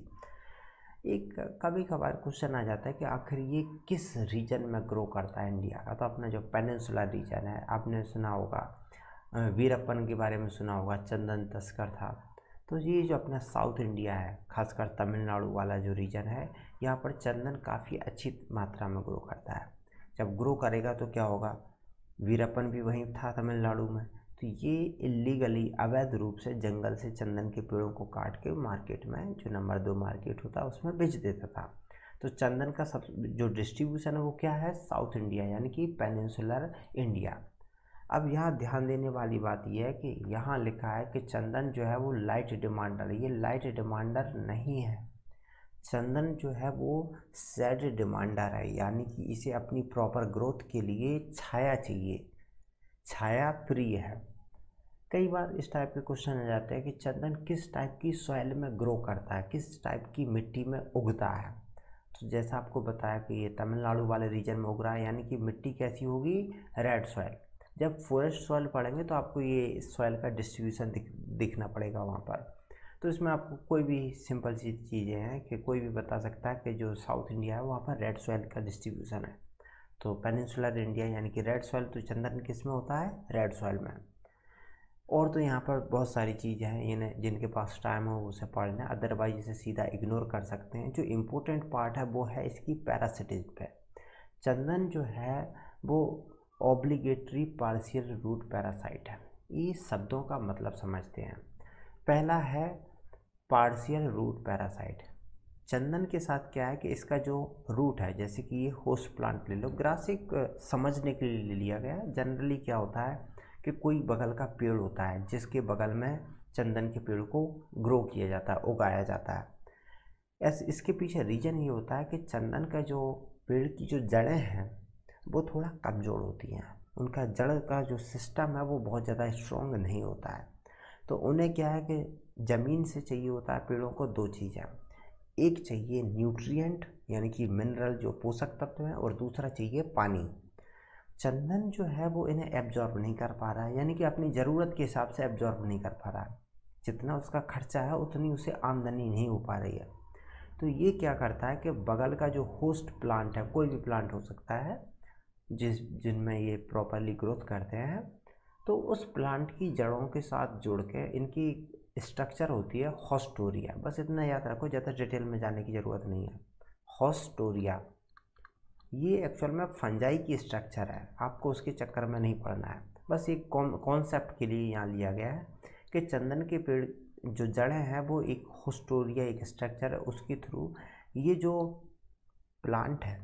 एक कभी कभार क्वेश्चन आ जाता है कि आखिर ये किस रीजन में ग्रो करता है इंडिया का। तो अपना जो पेनिनसुलर रीजन है, आपने सुना होगा वीरप्पन के बारे में सुना होगा, चंदन तस्कर था। तो ये जो अपना साउथ इंडिया है, खासकर तमिलनाडु वाला जो रीजन है, यहाँ पर चंदन काफ़ी अच्छी मात्रा में ग्रो करता है। जब ग्रो करेगा तो क्या होगा, वीरप्पन भी वहीं था तमिलनाडु में, तो ये इलीगली अवैध रूप से जंगल से चंदन के पेड़ों को काट के मार्केट में, जो नंबर 2 मार्केट होता है, उसमें बेच देता था। तो चंदन का सब जो डिस्ट्रीब्यूशन है वो क्या है, साउथ इंडिया यानी कि पेनिनसुलर इंडिया। अब यहाँ ध्यान देने वाली बात यह है कि यहाँ लिखा है कि चंदन जो है वो लाइट डिमांडर, ये लाइट डिमांडर नहीं है। चंदन जो है वो शेड डिमांडर है, यानी कि इसे अपनी प्रॉपर ग्रोथ के लिए छाया चाहिए, छाया प्रिय है। कई बार इस टाइप के क्वेश्चन आ जाते हैं कि चंदन किस टाइप की सॉइल में ग्रो करता है, किस टाइप की मिट्टी में उगता है। तो जैसा आपको बताया कि ये तमिलनाडु वाले रीजन में उग रहा है, यानी कि मिट्टी कैसी होगी, रेड सॉइल। जब फॉरेस्ट सॉइल पढ़ेंगे तो आपको ये सॉइल का डिस्ट्रीब्यूशन दिखना पड़ेगा वहाँ पर। तो इसमें आपको कोई भी सिंपल सी चीज़ें हैं कि कोई भी बता सकता है कि जो साउथ इंडिया है वहाँ पर रेड सॉइल का डिस्ट्रीब्यूशन है। तो पेनिनसुलर इंडिया यानी कि रेड सॉइल, तो चंदन किस में होता है, रेड सॉइल में। और तो यहाँ पर बहुत सारी चीज़ें हैं, इन्हें जिनके पास टाइम हो उसे पढ़ लें, अदरवाइज इसे सीधा इग्नोर कर सकते हैं। जो इम्पोर्टेंट पार्ट है वो है इसकी पैरासिटिक पे। चंदन जो है वो ऑब्लिगेटरी पार्शियल रूट पैरासाइट है। ये शब्दों का मतलब समझते हैं। पहला है पार्शियल रूट पैरासाइट। चंदन के साथ क्या है कि इसका जो रूट है, जैसे कि ये होस्ट प्लांट ले लो, ग्रासिक समझने के लिए लिया गया है। जनरली क्या होता है कि कोई बगल का पेड़ होता है जिसके बगल में चंदन के पेड़ को ग्रो किया जाता है, उगाया जाता है। ऐसे इसके पीछे रीजन ये होता है कि चंदन का जो पेड़ की जो जड़ें हैं वो थोड़ा कमज़ोर होती हैं, उनका जड़ का जो सिस्टम है वो बहुत ज़्यादा स्ट्रॉन्ग नहीं होता है। तो उन्हें क्या है कि ज़मीन से चाहिए होता है पेड़ों को दो चीज़ें, एक चाहिए न्यूट्रिएंट यानी कि मिनरल जो पोषक तत्व है, और दूसरा चाहिए पानी। चंदन जो है वो इन्हें एब्जॉर्ब नहीं कर पा रहा है, यानी कि अपनी ज़रूरत के हिसाब से एब्जॉर्ब नहीं कर पा रहा है। जितना उसका खर्चा है उतनी उसे आमदनी नहीं हो पा रही है। तो ये क्या करता है कि बगल का जो होस्ट प्लांट है, कोई भी प्लांट हो सकता है जिनमें ये प्रॉपरली ग्रोथ करते हैं, तो उस प्लांट की जड़ों के साथ जुड़ के इनकी स्ट्रक्चर होती है हॉस्टोरिया। बस इतना याद रखो, ज़्यादा डिटेल में जाने की ज़रूरत नहीं है। हॉस्टोरिया ये एक्चुअल में फंजाई की स्ट्रक्चर है, आपको उसके चक्कर में नहीं पड़ना है। बस एक कॉन्सेप्ट के लिए यहाँ लिया गया है कि चंदन के पेड़ जो जड़ें हैं वो एक हॉस्टोरिया एक स्ट्रक्चर है, उसके थ्रू ये जो प्लांट है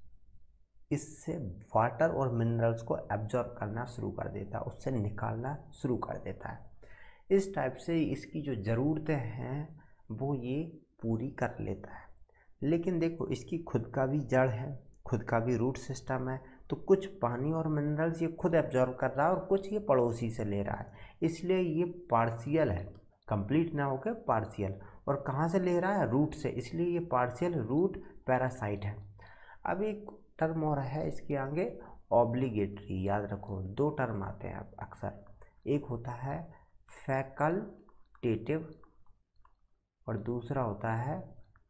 इससे वाटर और मिनरल्स को एब्जॉर्ब करना शुरू कर देता है, उससे निकालना शुरू कर देता है। इस टाइप से इसकी जो ज़रूरतें हैं वो ये पूरी कर लेता है। लेकिन देखो इसकी खुद का भी जड़ है, खुद का भी रूट सिस्टम है, तो कुछ पानी और मिनरल्स ये खुद एब्जॉर्ब कर रहा है और कुछ ये पड़ोसी से ले रहा है, इसलिए ये पार्शियल है, कंप्लीट ना होकर पार्शियल। और कहाँ से ले रहा है, रूट से, इसलिए ये पार्शियल रूट पैरासाइट है। अब एक टर्म और है इसके आगे, ऑब्लिगेटरी। याद रखो दो टर्म आते हैं अक्सर, एक होता है फैकल्टेटिव और दूसरा होता है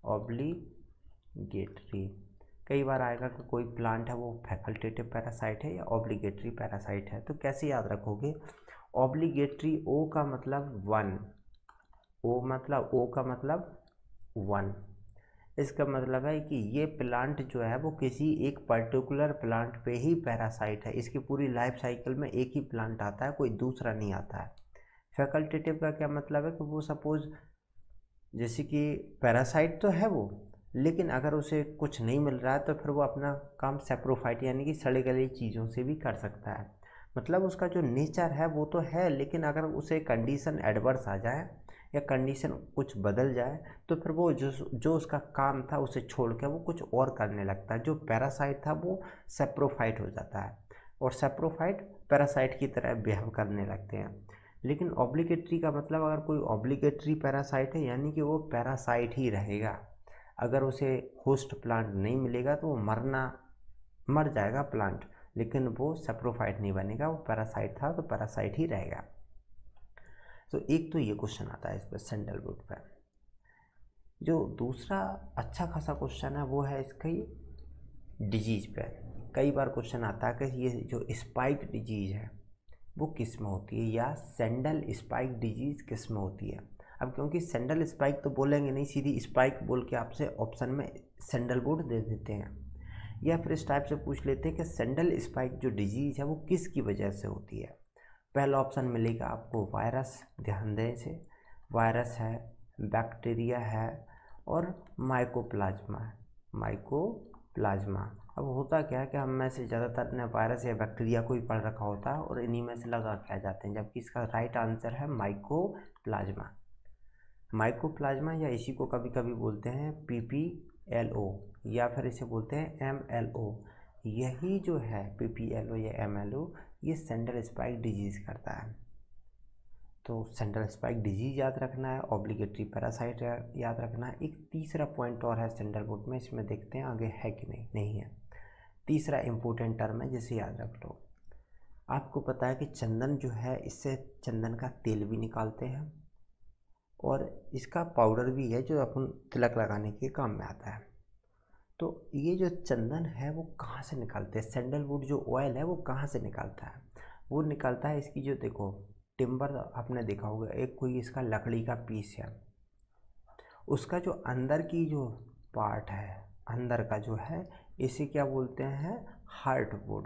ऑब्लिगेटरी। कई बार आएगा कि कोई प्लांट है वो फैकल्टेटिव पैरासाइट है या ऑब्लिगेटरी पैरासाइट है। तो कैसे याद रखोगे, ऑब्लिगेटरी ओ का मतलब वन, ओ का मतलब वन। इसका मतलब है कि ये प्लांट जो है वो किसी एक पर्टिकुलर प्लांट पे ही पैरासाइट है, इसकी पूरी लाइफ साइकिल में एक ही प्लांट आता है, कोई दूसरा नहीं आता है। फैकल्टेटिव का क्या मतलब है कि वो सपोज जैसे कि पैरासाइट तो है वो, लेकिन अगर उसे कुछ नहीं मिल रहा है तो फिर वो अपना काम सैप्रोफाइट यानी कि सड़े गले चीज़ों से भी कर सकता है। मतलब उसका जो नेचर है वो तो है, लेकिन अगर उसे कंडीशन एडवर्स आ जाए या कंडीशन कुछ बदल जाए तो फिर वो जो उसका काम था उसे छोड़ के वो कुछ और करने लगता है। जो पैरासाइट था वो सैप्रोफाइट हो जाता है और सैप्रोफाइट पैरासाइट की तरह बिहेव करने लगते हैं। लेकिन ऑब्लिगेटरी का मतलब अगर कोई ऑब्लिगेटरी पैरासाइट है यानी कि वो पैरासाइट ही रहेगा। अगर उसे होस्ट प्लांट नहीं मिलेगा तो वो मर जाएगा प्लांट, लेकिन वो सैप्रोफाइट नहीं बनेगा, वो पैरासाइट था तो पैरासाइट ही रहेगा। तो एक तो ये क्वेश्चन आता है इस पर सैंडलवुड पर। जो दूसरा अच्छा खासा क्वेश्चन है वो है इसका ये डिजीज पे। कई बार क्वेश्चन आता है कि ये जो स्पाइक डिजीज है वो किस में होती है, या सैंडल स्पाइक डिजीज किस में होती है। अब क्योंकि सैंडल स्पाइक तो बोलेंगे नहीं, सीधी स्पाइक बोल के आपसे ऑप्शन में सैंडलवुड दे देते हैं, या फिर इस टाइप से पूछ लेते हैं कि सैंडल स्पाइक जो डिजीज है वो किसकी वजह से होती है। पहला ऑप्शन मिलेगा आपको वायरस, ध्यान दें से, वायरस है, बैक्टीरिया है और माइकोप्लाज्मा। अब होता क्या है कि हम में से ज़्यादातर ने वायरस या बैक्टीरिया को ही पढ़ रखा होता है और इन्हीं में से लगा के आ जाते हैं, जबकि इसका राइट आंसर है माइकोप्लाज्मा या इसी को कभी कभी बोलते हैं PPLO या फिर इसे बोलते हैं MLO। यही जो है PPLO या MLO ये सैंडल स्पाइक डिजीज करता है। तो सैंडल स्पाइक डिजीज याद रखना है, ऑब्लिगेटरी पैरासाइट याद रखना है। एक तीसरा पॉइंट और है सैंडलवुड में, इसमें देखते हैं आगे है कि नहीं है। तीसरा इंपॉर्टेंट टर्म है जिसे याद रख लो। आपको पता है कि चंदन जो है इससे चंदन का तेल भी निकालते हैं और इसका पाउडर भी है जो अपन तिलक लगाने के काम में आता है। तो ये जो चंदन है वो कहाँ से निकालते हैं, सैंडलवुड जो ऑयल है वो कहाँ से निकालता है। वो निकालता है इसकी जो देखो टिम्बर आपने देखा होगा, एक कोई इसका लकड़ी का पीस है, उसका जो अंदर की जो पार्ट है, अंदर का जो है, इसे क्या बोलते हैं, हार्टवुड।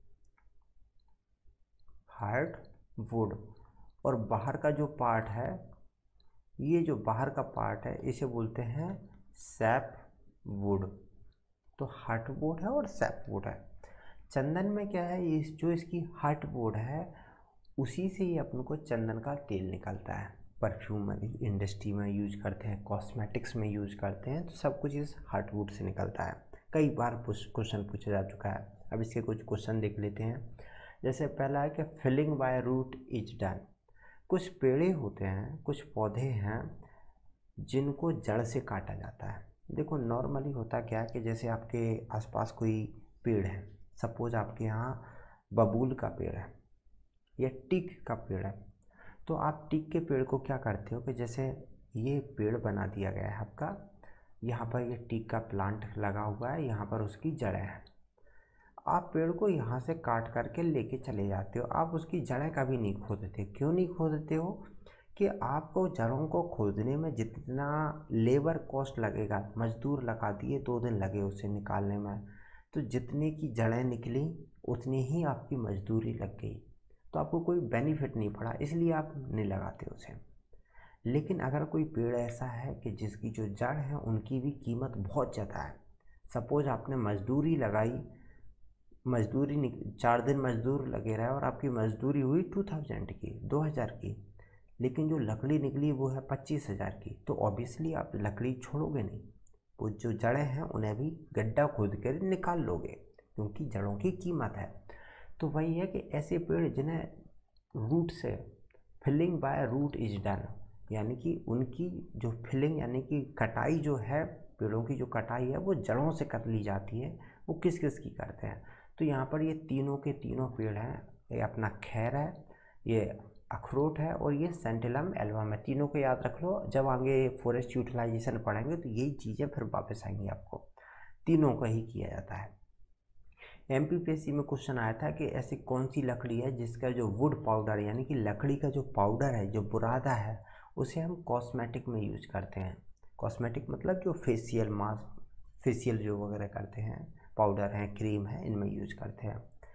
और बाहर का जो पार्ट है, ये जो बाहर का पार्ट है इसे बोलते हैं सैपवुड। तो हार्टवुड है और सैपवुड है। चंदन में क्या है, ये जो इसकी हार्टवुड है उसी से ही अपन को चंदन का तेल निकलता है। परफ्यूम इंडस्ट्री में यूज करते हैं, कॉस्मेटिक्स में यूज करते हैं, तो सब कुछ इस हार्टवुड से निकलता है। कई बार क्वेश्चन पूछा जा चुका है। अब इसके कुछ क्वेश्चन देख लेते हैं। जैसे पहला है कि felling by root is done. कुछ पेड़े होते हैं, कुछ पौधे हैं जिनको जड़ से काटा जाता है। देखो नॉर्मली होता क्या है कि जैसे आपके आसपास कोई पेड़ है, सपोज आपके यहाँ बबूल का पेड़ है या टीक का पेड़ है, तो आप टीक के पेड़ को क्या करते हो कि जैसे ये पेड़ बना दिया गया है आपका, यहाँ पर ये टीक का प्लांट लगा हुआ है, यहाँ पर उसकी जड़ें हैं, आप पेड़ को यहाँ से काट करके लेके चले जाते हो, आप उसकी जड़ें कभी नहीं खोदते। क्यों नहीं खोदते हो कि आपको जड़ों को खोदने में जितना लेबर कॉस्ट लगेगा, मजदूर लगा दिए 2 दिन लगे उसे निकालने में, तो जितने की जड़ें निकली उतनी ही आपकी मजदूरी लग गई, तो आपको कोई बेनिफिट नहीं पड़ा, इसलिए आप नहीं लगाते उसे। लेकिन अगर कोई पेड़ ऐसा है कि जिसकी जो जड़ है उनकी भी कीमत बहुत ज़्यादा है, सपोज आपने मजदूरी लगाई, 4 दिन मजदूर लगे रहे और आपकी मजदूरी हुई 2000 की, लेकिन जो लकड़ी निकली वो है 25,000 की, तो ऑब्वियसली आप लकड़ी छोड़ोगे नहीं, वो जो जड़ें हैं उन्हें भी गड्ढा खोद कर निकाल लोगे, क्योंकि जड़ों की कीमत है। तो वही है कि ऐसे पेड़ जिन्हें रूट से felling by root is done, यानी कि उनकी जो फिलिंग यानी कि कटाई जो है, पेड़ों की जो कटाई है वो जड़ों से कर ली जाती है। वो किस किस की करते हैं, तो यहाँ पर ये तीनों के तीनों पेड़ हैं, ये अपना खैर है, ये अखरोट है और ये सेंटिलम एल्बम है। तीनों को याद रख लो, जब आगे फॉरेस्ट यूटिलाइजेशन पढ़ेंगे तो यही चीज़ें फिर वापस आएंगी आपको। तीनों का ही किया जाता है। MPPSC में क्वेश्चन आया था कि ऐसी कौन सी लकड़ी है जिसका जो वुड पाउडर यानी कि लकड़ी का जो पाउडर है, जो बुरादा है, उसे हम कॉस्मेटिक में यूज करते हैं। कॉस्मेटिक मतलब जो फेशियल मास्क, फेशियल जो वगैरह करते हैं, पाउडर है, क्रीम है, इनमें यूज करते हैं।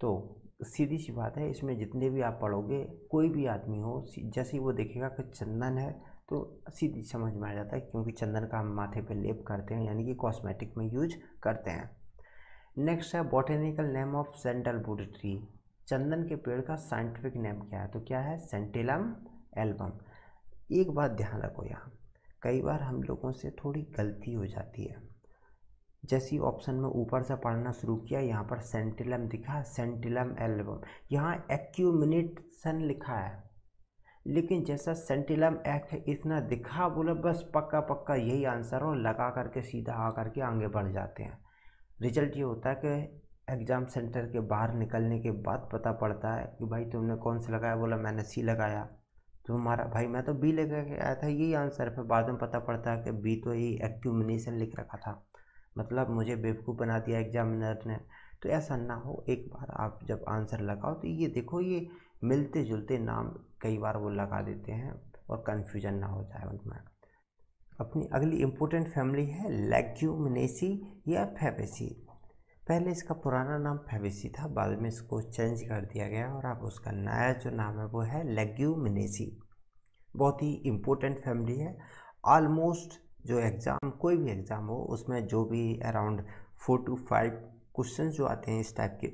तो सीधी सी बात है, इसमें जितने भी आप पढ़ोगे, कोई भी आदमी हो, जैसे ही वो देखेगा कि चंदन है तो सीधी समझ में आ जाता है, क्योंकि चंदन का हम माथे पे लेप करते हैं, यानी कि कॉस्मेटिक में यूज करते हैं। नेक्स्ट है botanical name of sandalwood tree. चंदन के पेड़ का साइंटिफिक नेम क्या है? तो क्या है? Santalum album. एक बात ध्यान रखो, यहाँ कई बार हम लोगों से थोड़ी गलती हो जाती है। जैसी ऑप्शन में ऊपर से पढ़ना शुरू किया, यहाँ पर सेंटिलम दिखा, सेंटिलम एल्बम, यहाँ एक्यूमिनेशन लिखा है, लेकिन जैसा सेंटिलम एक्ट इतना दिखा, बोला बस पक्का पक्का यही आंसर हो, लगा करके सीधा आ करके आगे बढ़ जाते हैं। रिजल्ट ये होता है कि एग्ज़ाम सेंटर के बाहर निकलने के बाद पता पड़ता है कि भाई तुमने कौन सा लगाया, बोला मैंने सी लगाया। तुम्हारा भाई मैं तो बी लेकर के आया था, यही आंसर। फिर बाद में पता पड़ता है कि बी तो यही एक्यूमिनेशन लिख रखा था, मतलब मुझे बेवकूफ़ बना दिया एग्जामिनर ने। तो ऐसा ना हो, एक बार आप जब आंसर लगाओ तो ये देखो, ये मिलते जुलते नाम कई बार वो लगा देते हैं और कन्फ्यूजन ना हो जाए उनमें। अपनी अगली इम्पोर्टेंट फैमिली है लेग्यूमिनेसी या फैबेसी। पहले इसका पुराना नाम फैबेसी था, बाद में इसको चेंज कर दिया गया और अब उसका नया जो नाम है वो है लेग्यूमिनेसी। बहुत ही इम्पोर्टेंट फैमिली है। ऑलमोस्ट जो एग्ज़ाम, कोई भी एग्ज़ाम हो, उसमें जो भी अराउंड 4 to 5 क्वेश्चन जो आते हैं इस टाइप के,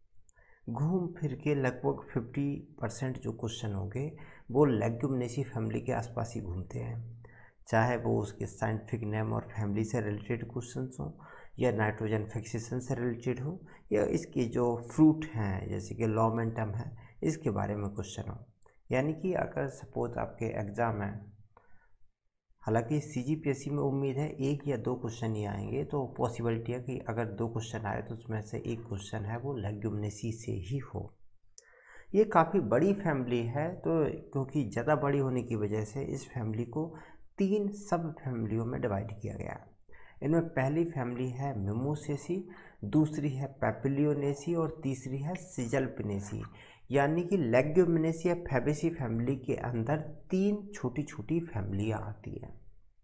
घूम फिर के लगभग 50% जो क्वेश्चन होंगे वो लेग्यूमिनेसी फैमिली के आसपास ही घूमते हैं। चाहे वो उसके साइंटिफिक नेम और फैमिली से रिलेटेड क्वेश्चन हो, या नाइट्रोजन फिक्सेशन से रिलेटेड हो, या इसके जो फ्रूट हैं जैसे कि लॉमेंटम है, इसके बारे में क्वेश्चन हो। यानी कि अगर सपोज आपके एग्ज़ाम है, हालांकि CGPSC में उम्मीद है 1 या 2 क्वेश्चन ही आएंगे, तो पॉसिबिलिटी है कि अगर 2 क्वेश्चन आए तो उसमें से 1 क्वेश्चन है वो लेग्यूमिनेसी से ही हो। ये काफ़ी बड़ी फैमिली है, तो क्योंकि ज़्यादा बड़ी होने की वजह से इस फैमिली को 3 सब फैमिलियों में डिवाइड किया गया है। इनमें पहली फैमिली है मिमोसेसी, दूसरी है पैपिलियोनेसी और तीसरी है सिजलपिनेसी। यानी कि लेग्यूमिनेसी या फैबेसी फैमिली के अंदर 3 छोटी छोटी फैमिलियाँ आती हैं।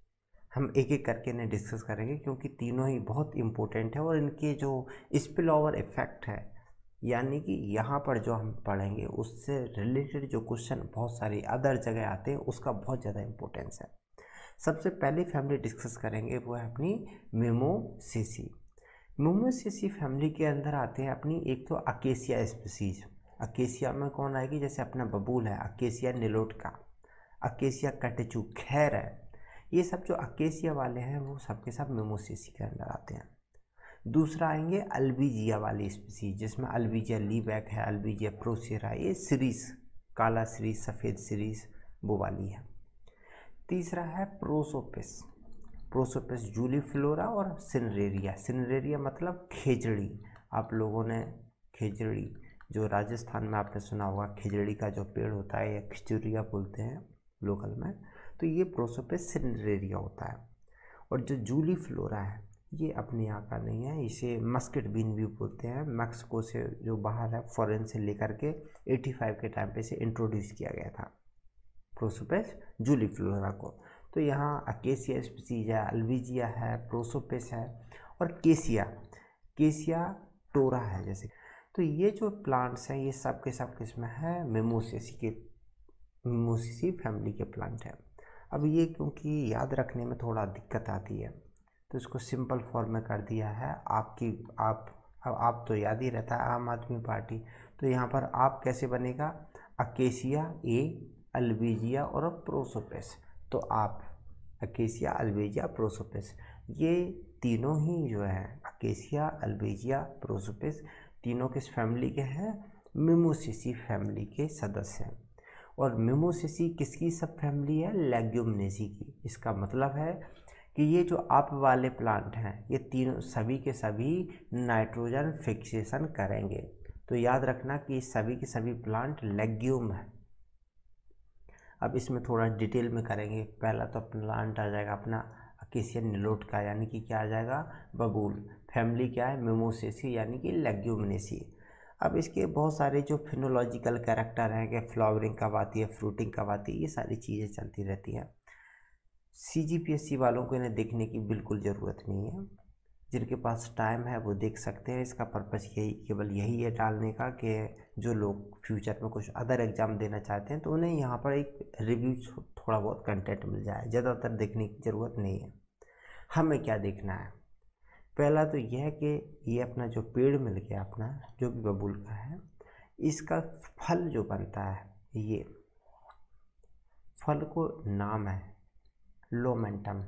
हम एक एक करके इन्हें डिस्कस करेंगे, क्योंकि तीनों ही बहुत इम्पोर्टेंट है और इनके जो स्पिल ओवर इफेक्ट है, यानी कि यहाँ पर जो हम पढ़ेंगे उससे रिलेटेड जो क्वेश्चन बहुत सारी अदर जगह आते हैं, उसका बहुत ज़्यादा इम्पोर्टेंस है। सबसे पहली फैमिली डिस्कस करेंगे वो है अपनी मिमोसेसी। मिमोसेसी फैमिली के अंदर आते हैं अपनी एक तो अकेसिया स्पीसीज। अकेसिया में कौन आएगी? जैसे अपना बबूल है, अकेसिया निलोटका, अकेसिया कटेचू, खैर है, ये सब जो अकेसिया वाले हैं वो सबके सब मिमोसेसी के अंदर आते हैं। दूसरा आएंगे अल्बिजिया वाली स्पीसीज, जिसमें अल्बिजिया लीबैक है, अल्बिजिया प्रोसेरा, ये सीरीज, काला सीरीज, सफ़ेद सीरीज, वो वाली है। तीसरा है प्रोसोपिस, प्रोसोपिस जूलीफ्लोरा और सिनरेरिया। सिनरेरिया मतलब खेजड़ी। आप लोगों ने खेजड़ी, जो राजस्थान में आपने सुना होगा, खिजड़ी का जो पेड़ होता है, या खिचुरिया बोलते हैं लोकल में, तो ये प्रोसोपिस सिनरेरिया होता है। और जो जूलीफ्लोरा है ये अपने यहाँ का नहीं है, इसे मस्किट बीन भी बोलते हैं। मैक्सिको से जो बाहर है, फॉरेन से लेकर के 85 के टाइम पे इसे इंट्रोड्यूस किया गया था, प्रोसोपिस जूलीफ्लोरा को। तो यहाँ अकेसिया स्पीसीज है, अल्बिजिया है, प्रोसोपिस है और केसिया, केसिया टोरा है जैसे। तो ये जो प्लांट्स हैं ये सब के सब किस्म है मिमोसेसी के, मिमोसेसी फैमिली के प्लांट हैं। अब ये क्योंकि याद रखने में थोड़ा दिक्कत आती है, तो इसको सिंपल फॉर्म में कर दिया है आप तो याद ही रहता है आम आदमी पार्टी, तो यहाँ पर आप कैसे बनेगा? अकेसिया ए, अल्बिजिया और प्रोसोपिस। तो आप अकेसिया, अल्बिजिया, प्रोसोपिस, ये तीनों ही जो है अकेसिया, अल्बिजिया, प्रोसोपिस, तीनों किस फैमिली के हैं? मिमोसेसी फैमिली के सदस्य हैं। और मिमोसेसी किसकी सब फैमिली है? लेग्यूमिनेसी की। इसका मतलब है कि ये जो आप वाले प्लांट हैं ये तीनों सभी के सभी नाइट्रोजन फिक्सेशन करेंगे। तो याद रखना कि सभी के सभी प्लांट लेग्यूम है। अब इसमें थोड़ा डिटेल में करेंगे। पहला तो प्लांट आ जाएगा अपना अकेसिया निलोटका, यानी कि क्या आ जाएगा? बबूल। फैमिली क्या है? मिमोसेसी, यानी कि लेग्यूमिनेसी। अब इसके बहुत सारे जो फिनोलॉजिकल कैरेक्टर हैं कि फ्लावरिंग कब आती है, फ्रूटिंग कब आती है, ये सारी चीज़ें चलती रहती हैं। CGPSC वालों को इन्हें देखने की बिल्कुल ज़रूरत नहीं है। जिनके पास टाइम है वो देख सकते हैं। इसका पर्पस केवल यही है डालने का कि जो लोग फ्यूचर में कुछ अदर एग्ज़ाम देना चाहते हैं तो उन्हें यहाँ पर एक रिव्यू थोड़ा बहुत कंटेंट मिल जाए, ज़्यादातर देखने की ज़रूरत नहीं है। हमें क्या देखना है, पहला तो यह है कि ये अपना जो पेड़ मिल गया अपना जो भी बबूल का है, इसका फल जो बनता है, ये फल को नाम है लोमेंटम।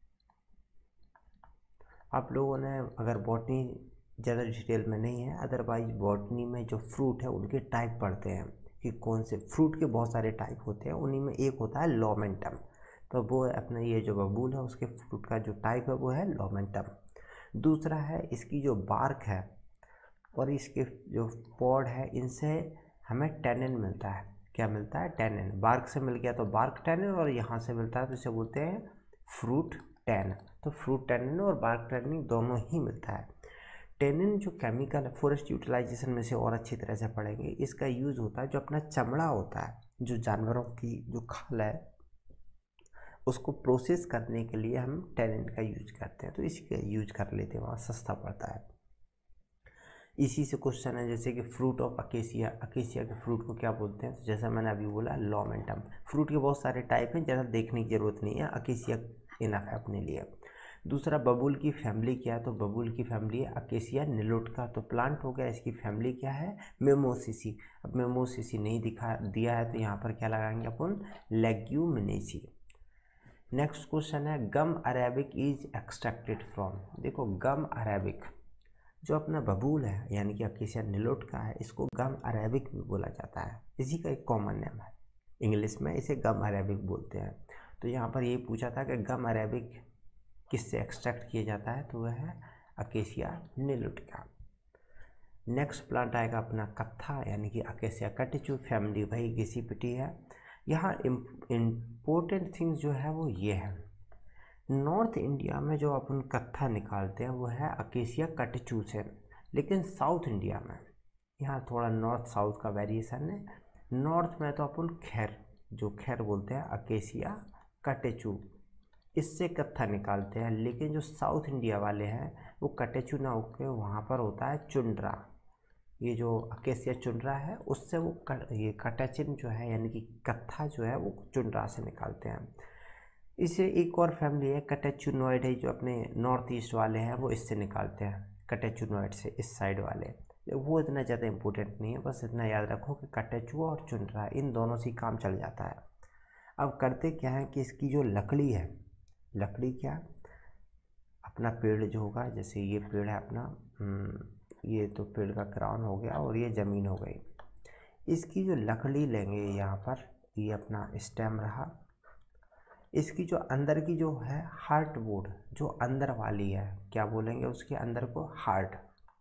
आप लोगों ने अगर बॉटनी ज़्यादा डिटेल में नहीं है, अदरवाइज बॉटनी में जो फ्रूट है उनके टाइप पढ़ते हैं कि कौन से फ्रूट के बहुत सारे टाइप होते हैं, उन्हीं में एक होता है लोमेंटम। तो वो अपने ये जो बबूल है उसके फ्रूट का जो टाइप है वो है लोमेंटम। दूसरा है इसकी जो बार्क है और इसके जो पॉड है, इनसे हमें टैनिन मिलता है। क्या मिलता है? टैनिन। बार्क से मिल गया तो बार्क टैनिन, और यहाँ से मिलता है तो इसे बोलते हैं फ्रूट टैन। तो फ्रूट टैनिन और बार्क टैनिन दोनों ही मिलता है। टैनिन जो केमिकल है, फॉरेस्ट यूटिलाइजेशन में से और अच्छी तरह से पढ़ेंगे, इसका यूज़ होता है जो अपना चमड़ा होता है, जो जानवरों की जो खाल है उसको प्रोसेस करने के लिए हम टैनिन का यूज करते हैं, तो इसका यूज कर लेते हैं, वहाँ सस्ता पड़ता है। इसी से क्वेश्चन है जैसे कि फ्रूट ऑफ अकेसिया, अकेसिया के फ्रूट को क्या बोलते हैं? तो जैसा मैंने अभी बोला लोमेंटम। फ्रूट के बहुत सारे टाइप हैं, ज़्यादा देखने की ज़रूरत नहीं है, अकेसिया इनफ है अपने लिए। दूसरा बबूल की फैमिली क्या है? तो बबूल की फैमिली है अकेसिया निलोटका। तो प्लांट हो गया, इसकी फैमिली क्या है? मेमोसिसी। अब मेमोसिसी नहीं दिखा दिया है तो यहाँ पर क्या लगाएंगे अपन? लेग्यूमिनेसी। नेक्स्ट क्वेश्चन है gum arabic is extracted from. देखो गम अरेबिक जो अपना बबूल है यानी कि अकेसिया निलोटका है, इसको गम अरेबिक भी बोला जाता है, इसी का एक कॉमन नेम है, इंग्लिश में इसे गम अरेबिक बोलते हैं। तो यहाँ पर ये पूछा था कि गम अरेबिक किससे एक्सट्रैक्ट किया जाता है, तो वह है अकेसिया निलोटका। नेक्स्ट प्लांट आएगा अपना कत्था यानी कि अकेसिया कटिचू, फैमिली वही गेसीपिटी है। यहाँ इम्पोर्टेंट थिंग्स जो है वो ये है, नॉर्थ इंडिया में जो अपन कत्था निकालते हैं वो है अकेसिया कटिचू से, लेकिन साउथ इंडिया में यहाँ थोड़ा नॉर्थ साउथ का वेरिएशन है। नॉर्थ में तो अपन खैर जो खैर बोलते हैं अकेसिया कटेचू, इससे कत्था निकालते हैं, लेकिन जो साउथ इंडिया वाले हैं वो कटेचू ना होकर वहाँ पर होता है चुंड्रा। ये जो अकेसिया चुंड्रा है उससे वो ये कटेचिन जो है यानी कि कत्था जो है वो चुंड्रा से निकालते हैं। इसे एक और फैमिली है कटेचुनॉइड, जो अपने नॉर्थ ईस्ट वाले हैं वो इससे निकालते हैं, कटेचुनॉइड से इस साइड वाले। वो इतना ज़्यादा इम्पोर्टेंट नहीं है, बस इतना याद रखो कि कटेचु और चुनरा इन दोनों से काम चल जाता है। अब करते क्या है कि इसकी जो लकड़ी है, लकड़ी क्या अपना पेड़ जो होगा, जैसे ये पेड़ है अपना, ये तो पेड़ का क्राउन हो गया और ये ज़मीन हो गई, इसकी जो लकड़ी लेंगे यहाँ पर, ये अपना स्टेम रहा, इसकी जो अंदर की जो है हार्ट बोर्ड जो अंदर वाली है, क्या बोलेंगे उसके अंदर को? हार्ड।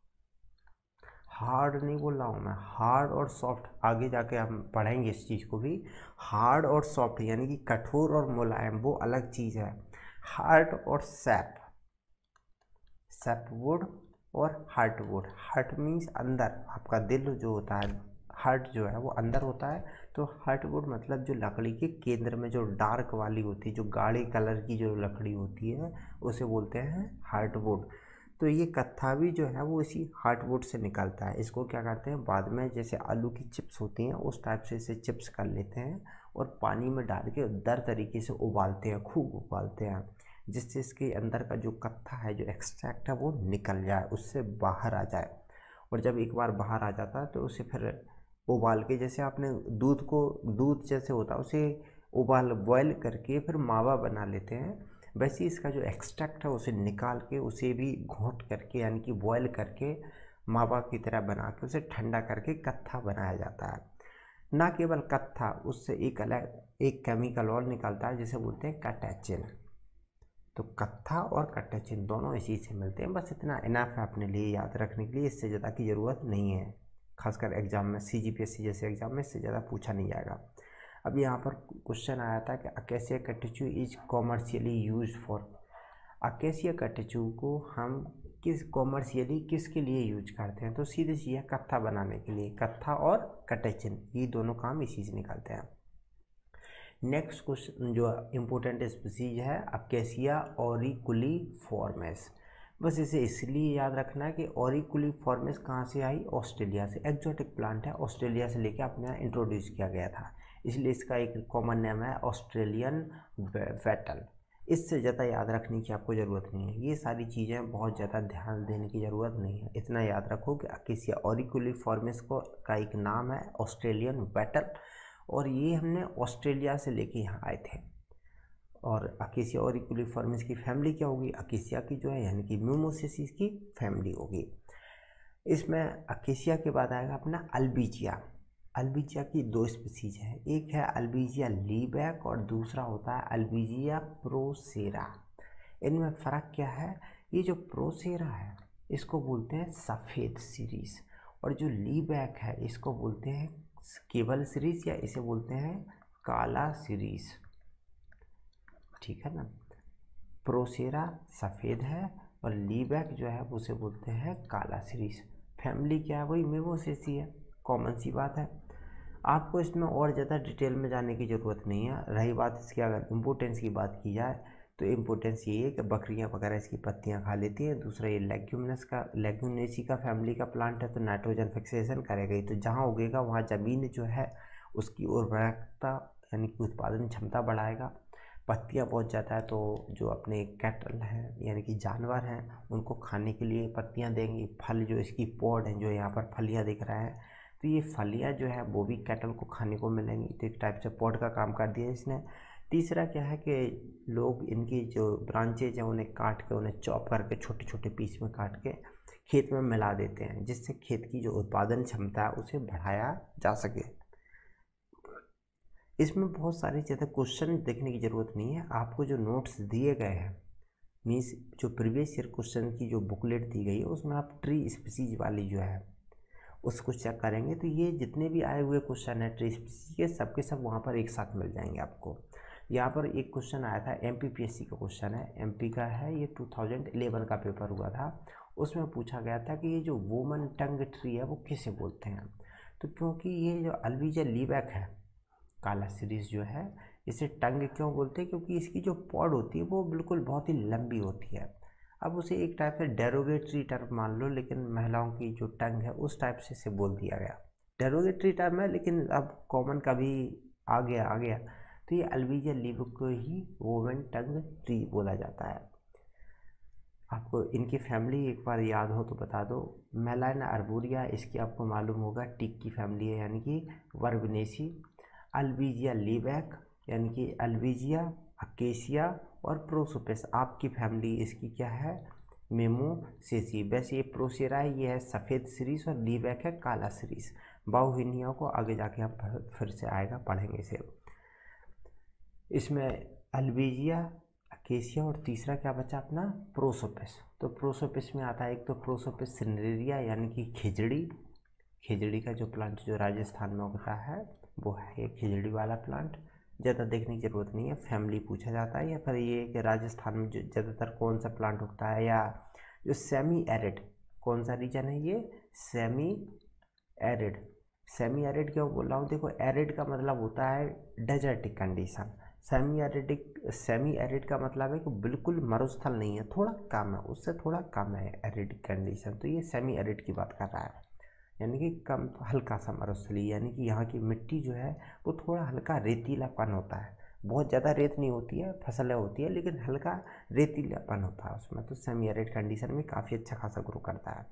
हार्ड नहीं बोल रहा हूँ मैं, हार्ड और सॉफ्ट आगे जाके हम पढ़ेंगे इस चीज़ को भी। हार्ड और सॉफ्ट यानी कि कठोर और मुलायम वो अलग चीज़ है। हार्ट और सैप, सैप वुड और हार्ट वुड। हार्ट मीन्स अंदर, आपका दिल जो होता है, हार्ट जो है वो अंदर होता है, तो हार्टवुड मतलब जो लकड़ी के केंद्र में जो डार्क वाली होती है, जो गाढ़े कलर की जो लकड़ी होती है उसे बोलते हैं हार्टवुड। तो ये कत्था भी जो है वो इसी हार्टवुड से निकलता है। इसको क्या करते हैं बाद में, जैसे आलू की चिप्स होती हैं उस टाइप से इसे चिप्स कर लेते हैं और पानी में डाल के दर तरीके से उबालते हैं, खूब उबालते हैं, जिससे इसके अंदर का जो कत्था है, जो एक्सट्रैक्ट है वो निकल जाए, उससे बाहर आ जाए। और जब एक बार बाहर आ जाता है तो उसे फिर उबाल के, जैसे आपने दूध को, दूध जैसे होता है उसे उबाल बॉयल करके फिर मावा बना लेते हैं, वैसे इसका जो एक्सट्रैक्ट है उसे निकाल के उसे भी घोट करके यानी कि बॉयल करके मावा की तरह बना के उसे ठंडा करके कत्था बनाया जाता है। ना केवल कत्था, उससे एक अलग एक केमिकल और निकलता है जिसे बोलते हैं कैटेचिन। तो कत्था और कैटेचिन दोनों इसी से मिलते हैं, बस इतना इनफ है अपने लिए याद रखने के लिए, इससे ज़्यादा की ज़रूरत नहीं है। खासकर एग्जाम में, CGPSC जैसे एग्जाम में इससे ज़्यादा पूछा नहीं जाएगा। अब यहाँ पर क्वेश्चन आया था कि Acacia catechu is commercially used for. Acacia catechu को हम कॉमर्शियली किसके लिए यूज करते हैं? तो सीधे सीधे कत्था बनाने के लिए। कत्था और कटेचिन ये दोनों काम इसी से निकलते हैं। नेक्स्ट क्वेश्चन जो इम्पोर्टेंट स्पीसीज है अकेसिया ऑरिकुलिफॉर्मेस। बस इसे इसलिए याद रखना है कि ऑरिकुलिफॉर्मिस कहाँ से आई, ऑस्ट्रेलिया से। एक्जोटिक प्लांट है, ऑस्ट्रेलिया से लेके अपने यहाँ इंट्रोड्यूस किया गया था, इसलिए इसका एक कॉमन नेम है ऑस्ट्रेलियन वेटल। इससे ज़्यादा याद रखने की आपको ज़रूरत नहीं है, ये सारी चीज़ें बहुत ज़्यादा ध्यान देने की ज़रूरत नहीं है। इतना याद रखो कि अकेसिया ऑरिकुलिफॉर्मिस का एक नाम है ऑस्ट्रेलियन वेटल, और ये हमने ऑस्ट्रेलिया से लेके यहाँ आए थे। और अकेसिया ऑरिकुलिफॉर्मिस की फैमिली क्या होगी, अकेसिया की जो है यानी कि म्यूमोसेसी की फैमिली होगी। इसमें अकेसिया के बाद आएगा अपना अल्बिजिया। अल्बिजिया की दो स्पीसीज हैं, एक है अल्बिजिया लीबैक और दूसरा होता है अल्बिजिया प्रोसेरा। इनमें फ़र्क क्या है, ये जो प्रोसेरा है इसको बोलते हैं सफ़ेद सीरीज़, और जो लीबैक है इसको बोलते हैं केवल सीरीज़ या इसे बोलते हैं काला सीरीज़, ठीक है ना। प्रोसेरा सफ़ेद है और लीबैक जो है उसे बोलते हैं काला सीरीज़। फैमिली क्या है, वही म्यूमोसेसी है, कॉमन सी बात है। आपको इसमें और ज़्यादा डिटेल में जाने की ज़रूरत नहीं है। रही बात इसकी अगर इम्पोर्टेंस की बात की जाए तो इम्पोर्टेंस ये है कि बकरियां वगैरह इसकी पत्तियां खा लेती हैं। दूसरा ये लेग्यूमिनेसी का फैमिली का प्लांट है, तो नाइट्रोजन फिक्सेशन करेगा ही, तो जहाँ उगेगा वहाँ ज़मीन जो है उसकी उर्वरकता यानी कि उत्पादन क्षमता बढ़ाएगा। पत्तियाँ बहुत ज़्यादा है तो जो अपने कैटल हैं यानी कि जानवर हैं उनको खाने के लिए पत्तियाँ देंगी। फल जो इसकी पॉड हैं, जो यहाँ पर फलियाँ दिख रहा है, तो ये फलियाँ जो है वो भी कैटल को खाने को मिलेंगी, तो एक टाइप से पॉड का काम कर दिया इसने। तीसरा क्या है कि लोग इनकी जो ब्रांचेज हैं उन्हें काट के, उन्हें चॉप करके छोटे छोटे पीस में काट के खेत में मिला देते हैं, जिससे खेत की जो उत्पादन क्षमता है उसे बढ़ाया जा सके। इसमें बहुत सारे ज़्यादा क्वेश्चन देखने की ज़रूरत नहीं है, आपको जो नोट्स दिए गए हैं मीन्स जो प्रीवियस ईयर क्वेश्चन की जो बुकलेट दी गई है उसमें आप ट्री स्पीसीज वाली जो है उसको चेक करेंगे, तो ये जितने भी आए हुए क्वेश्चन है ट्री स्पीसीज के सबके सब वहाँ पर एक साथ मिल जाएंगे आपको। यहाँ पर एक क्वेश्चन आया था MPPSC का क्वेश्चन है, MP का है, ये 2011 का पेपर हुआ था। उसमें पूछा गया था कि ये जो वुमन टंग ट्री है वो किसे बोलते हैं, तो क्योंकि ये जो अल्बिजिया लीबैक है काला सीरीज़ जो है, इसे टंग क्यों बोलते हैं, क्योंकि इसकी जो पॉड होती है वो बिल्कुल बहुत ही लंबी होती है। अब उसे एक टाइप से डेरोगेटरी टर्म मान लो, लेकिन महिलाओं की जो टंग है उस टाइप से इसे बोल दिया गया। डेरोगेटरी टर्म है लेकिन अब कॉमन का भी आ गया, तो ये अल्बिजिया लीबैक को ही वुमन टंग ट्री बोला जाता है। आपको इनकी फैमिली एक बार याद हो तो बता दो, मेलाना अर्बोरिया इसकी आपको मालूम होगा टिक की फैमिली है यानी कि वर्बनेसी। अल्बिजिया लीबैक यानी कि अल्बिजिया, अकेसिया और प्रोसोपिस आपकी फैमिली इसकी क्या है, मेमोसेसी। वैसे ये प्रोसेरा है, ये है सफ़ेद सीरीज़, और लीबैक है काला सीरीज़। बाउहिनिया को आगे जाके हम फिर से आएगा पढ़ेंगे इसे। इसमें अल्बिजिया, अकेसिया और तीसरा क्या बचा अपना प्रोसोपिस। तो प्रोसोपिस में आता है एक तो प्रोसोपिस सिनेरिया यानी कि खिजड़ी का जो प्लांट जो राजस्थान में उगता है वो है ये खिजड़ी वाला प्लांट। ज़्यादा देखने की ज़रूरत नहीं है, फैमिली पूछा जाता है, या फिर ये कि राजस्थान में जो ज़्यादातर कौन सा प्लांट उगता है, या जो सेमी एरिड कौन सा रीजन है, ये सेमी एरिड। सेमी एरिड क्यों बोल रहा हूँ, देखो एरिड का मतलब होता है डेजर्टिक कंडीशन, सेमी एरिड का मतलब है कि बिल्कुल मरुस्थल नहीं है, थोड़ा कम है, उससे थोड़ा कम है एरिड कंडीशन, तो ये सेमी एरिड की बात कर रहा है, यानी कि कम हल्का सा मरुस्थलीय, यानी कि यहाँ की मिट्टी जो है वो थोड़ा हल्का रेतीलापन होता है, बहुत ज़्यादा रेत नहीं होती है, फसलें होती है लेकिन हल्का रेतीलापन होता है उसमें, तो सेमी एरिड कंडीशन में काफ़ी अच्छा खासा ग्रो करता है।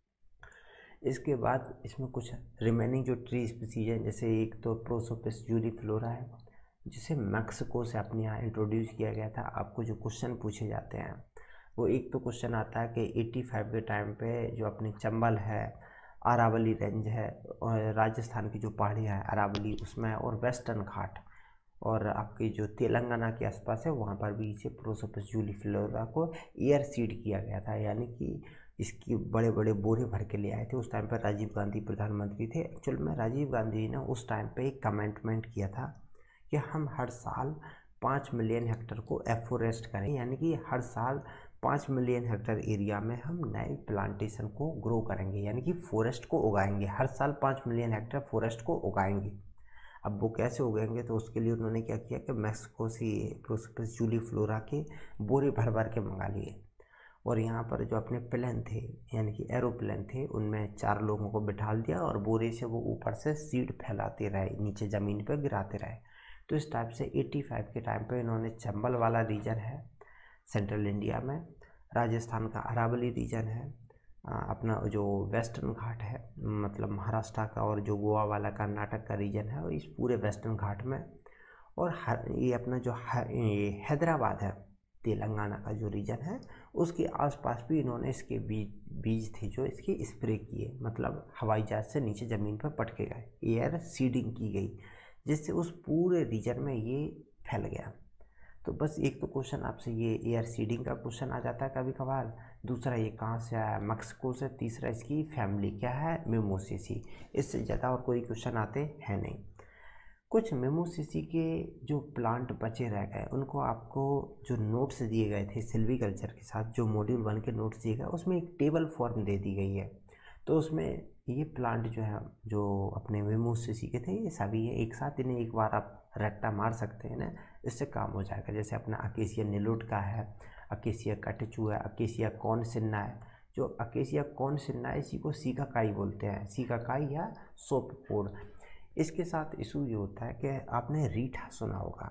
इसके बाद इसमें कुछ रिमेनिंग जो ट्री स्पीसीज है, जैसे एक तो प्रोसोपिस जूलीफ्लोरा है जिसे मैक्सिको से अपने यहाँ इंट्रोड्यूस किया गया था। आपको जो क्वेश्चन पूछे जाते हैं वो एक तो क्वेश्चन आता है कि 85 के टाइम पे जो अपनी चंबल है, अरावली रेंज है, और राजस्थान की जो पहाड़ियाँ हैं अरावली उसमें, और वेस्टर्न घाट और आपकी जो तेलंगाना के आसपास है वहाँ पर भी इसे प्रोसोपिस जूलीफ्लोरा को एयर सीड किया गया था, यानी कि इसकी बड़े बड़े बोरे भर के ले आए थे। उस टाइम पर राजीव गांधी प्रधानमंत्री थे। एक्चुअल में राजीव गांधी ने उस टाइम पे एक कमेंटमेंट किया था कि हम हर साल 5 मिलियन हेक्टेयर को एफोरेस्ट करें, यानी कि हर साल 5 मिलियन हेक्टेयर एरिया में हम नए प्लांटेशन को ग्रो करेंगे, यानी कि फॉरेस्ट को उगाएंगे, हर साल 5 मिलियन हेक्टेयर फॉरेस्ट को उगाएंगे। अब वो कैसे उगाएंगे, तो उसके लिए उन्होंने क्या किया कि मैक्सिको से प्रोसोपिस जूलीफ्लोरा के बोरे भर भर के मंगा लिए। और यहाँ पर जो अपने प्लेन थे यानी कि एरोप्लेन थे उनमें 4 लोगों को बिठाल दिया और बोरे से वो ऊपर से सीड फैलाते रहे, नीचे ज़मीन पर गिराते रहे। तो इस टाइप से 85 के टाइम पे इन्होंने चंबल वाला रीजन है सेंट्रल इंडिया में, राजस्थान का अरावली रीजन है, अपना जो वेस्टर्न घाट है मतलब महाराष्ट्र का और जो गोवा वाला कर्नाटक का रीजन है, और इस पूरे वेस्टर्न घाट में, और ये अपना जो ये हैदराबाद है तेलंगाना का जो रीजन है उसके आसपास भी इन्होंने इसके बीज थे जो इसके स्प्रे किए, मतलब हवाई जहाज से नीचे ज़मीन पर पटके गए, एयर सीडिंग की गई जिससे उस पूरे रीजन में ये फैल गया। तो बस एक तो क्वेश्चन आपसे ये एयर सीडिंग का क्वेश्चन आ जाता है कभी कभार, दूसरा ये कहाँ से आया, मैक्सिको से, तीसरा इसकी फैमिली क्या है, मिमोसिसी। इससे ज़्यादा और कोई क्वेश्चन आते हैं नहीं। कुछ मिमोसिसी के जो प्लांट बचे रह गए उनको आपको जो नोट्स दिए गए थे सिल्वीकल्चर के साथ, जो मॉड्यूल 1 के नोट्स दिए गए उसमें एक टेबल फॉर्म दे दी गई है। तो उसमें ये प्लांट जो है जो अपने मिमोसिसी के थे ये सभी है एक साथ, इन्हें एक बार आप रट्टा मार सकते हैं ना, इससे काम हो जाएगा। जैसे अपना अकेसिया निलुट का है, अकेसिया कटचू है, अकेसिया कॉर्नसिन्ना है। जो अकेसिया कॉर्नसिन्ना है इसी को सीकाकाई बोलते हैं, सीकाकाई या सोपपोड। इसके साथ इशू ये होता है कि आपने रीठा सुना होगा,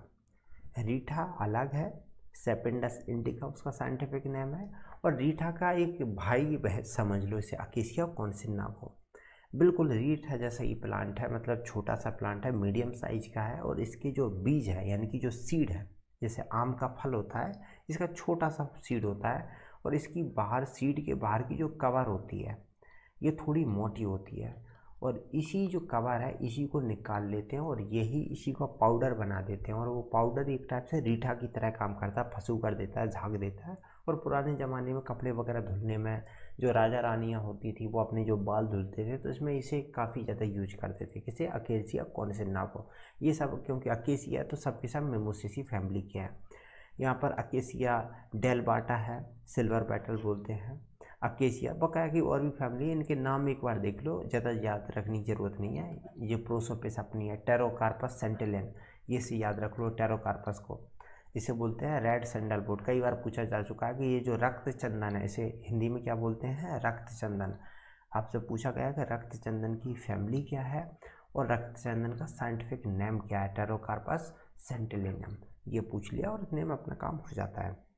रीठा अलग है, सेपेंडस इंडिका उसका साइंटिफिक नेम है, और रीठा का एक भाई समझ लो इसे अकेसिया कॉर्नसिन्ना को। बिल्कुल रीठा जैसा ही प्लांट है, मतलब छोटा सा प्लांट है, मीडियम साइज का है, और इसके जो बीज है यानी कि जो सीड है, जैसे आम का फल होता है इसका छोटा सा सीड होता है, और इसकी बाहर सीड के बाहर की जो कवर होती है ये थोड़ी मोटी होती है, और इसी जो कवर है इसी को निकाल लेते हैं और यही इसी को पाउडर बना देते हैं, और वो पाउडर एक टाइप से रीठा की तरह काम करता है, फंसू कर देता है, झाग देता है। और पुराने ज़माने में कपड़े वगैरह धुलने में जो राजा रानियाँ होती थी वो अपने जो बाल धुलते थे तो इसमें इसे काफ़ी ज़्यादा यूज करते थे, किसे, अकेसिया कॉर्नसिन्ना को। ये सब क्योंकि अकेसिया तो सबके सब मिमोसिसी फैमिली के हैं। यहाँ पर अकेसिया डेलबाटा है, सिल्वर बैटल बोलते हैं, अकेसिया बकाया की और भी फैमिली है, इनके नाम एक बार देख लो, ज़्यादा याद रखने की ज़रूरत नहीं है। ये प्रोसोपिस अपनी है, टेरोकार्पस सेंटिलिन, ये से याद रख लो टेरोकार्पस को। इसे बोलते हैं रेड सैंडलवुड। कई बार पूछा जा चुका है कि ये जो रक्त चंदन है इसे हिंदी में क्या बोलते हैं, रक्त चंदन। आपसे पूछा गया कि रक्त चंदन की फैमिली क्या है और रक्त चंदन का साइंटिफिक नेम क्या है, टेरोकार्पस सेंटिलिनम। ये पूछ लिया और इतने में अपना काम हो जाता है।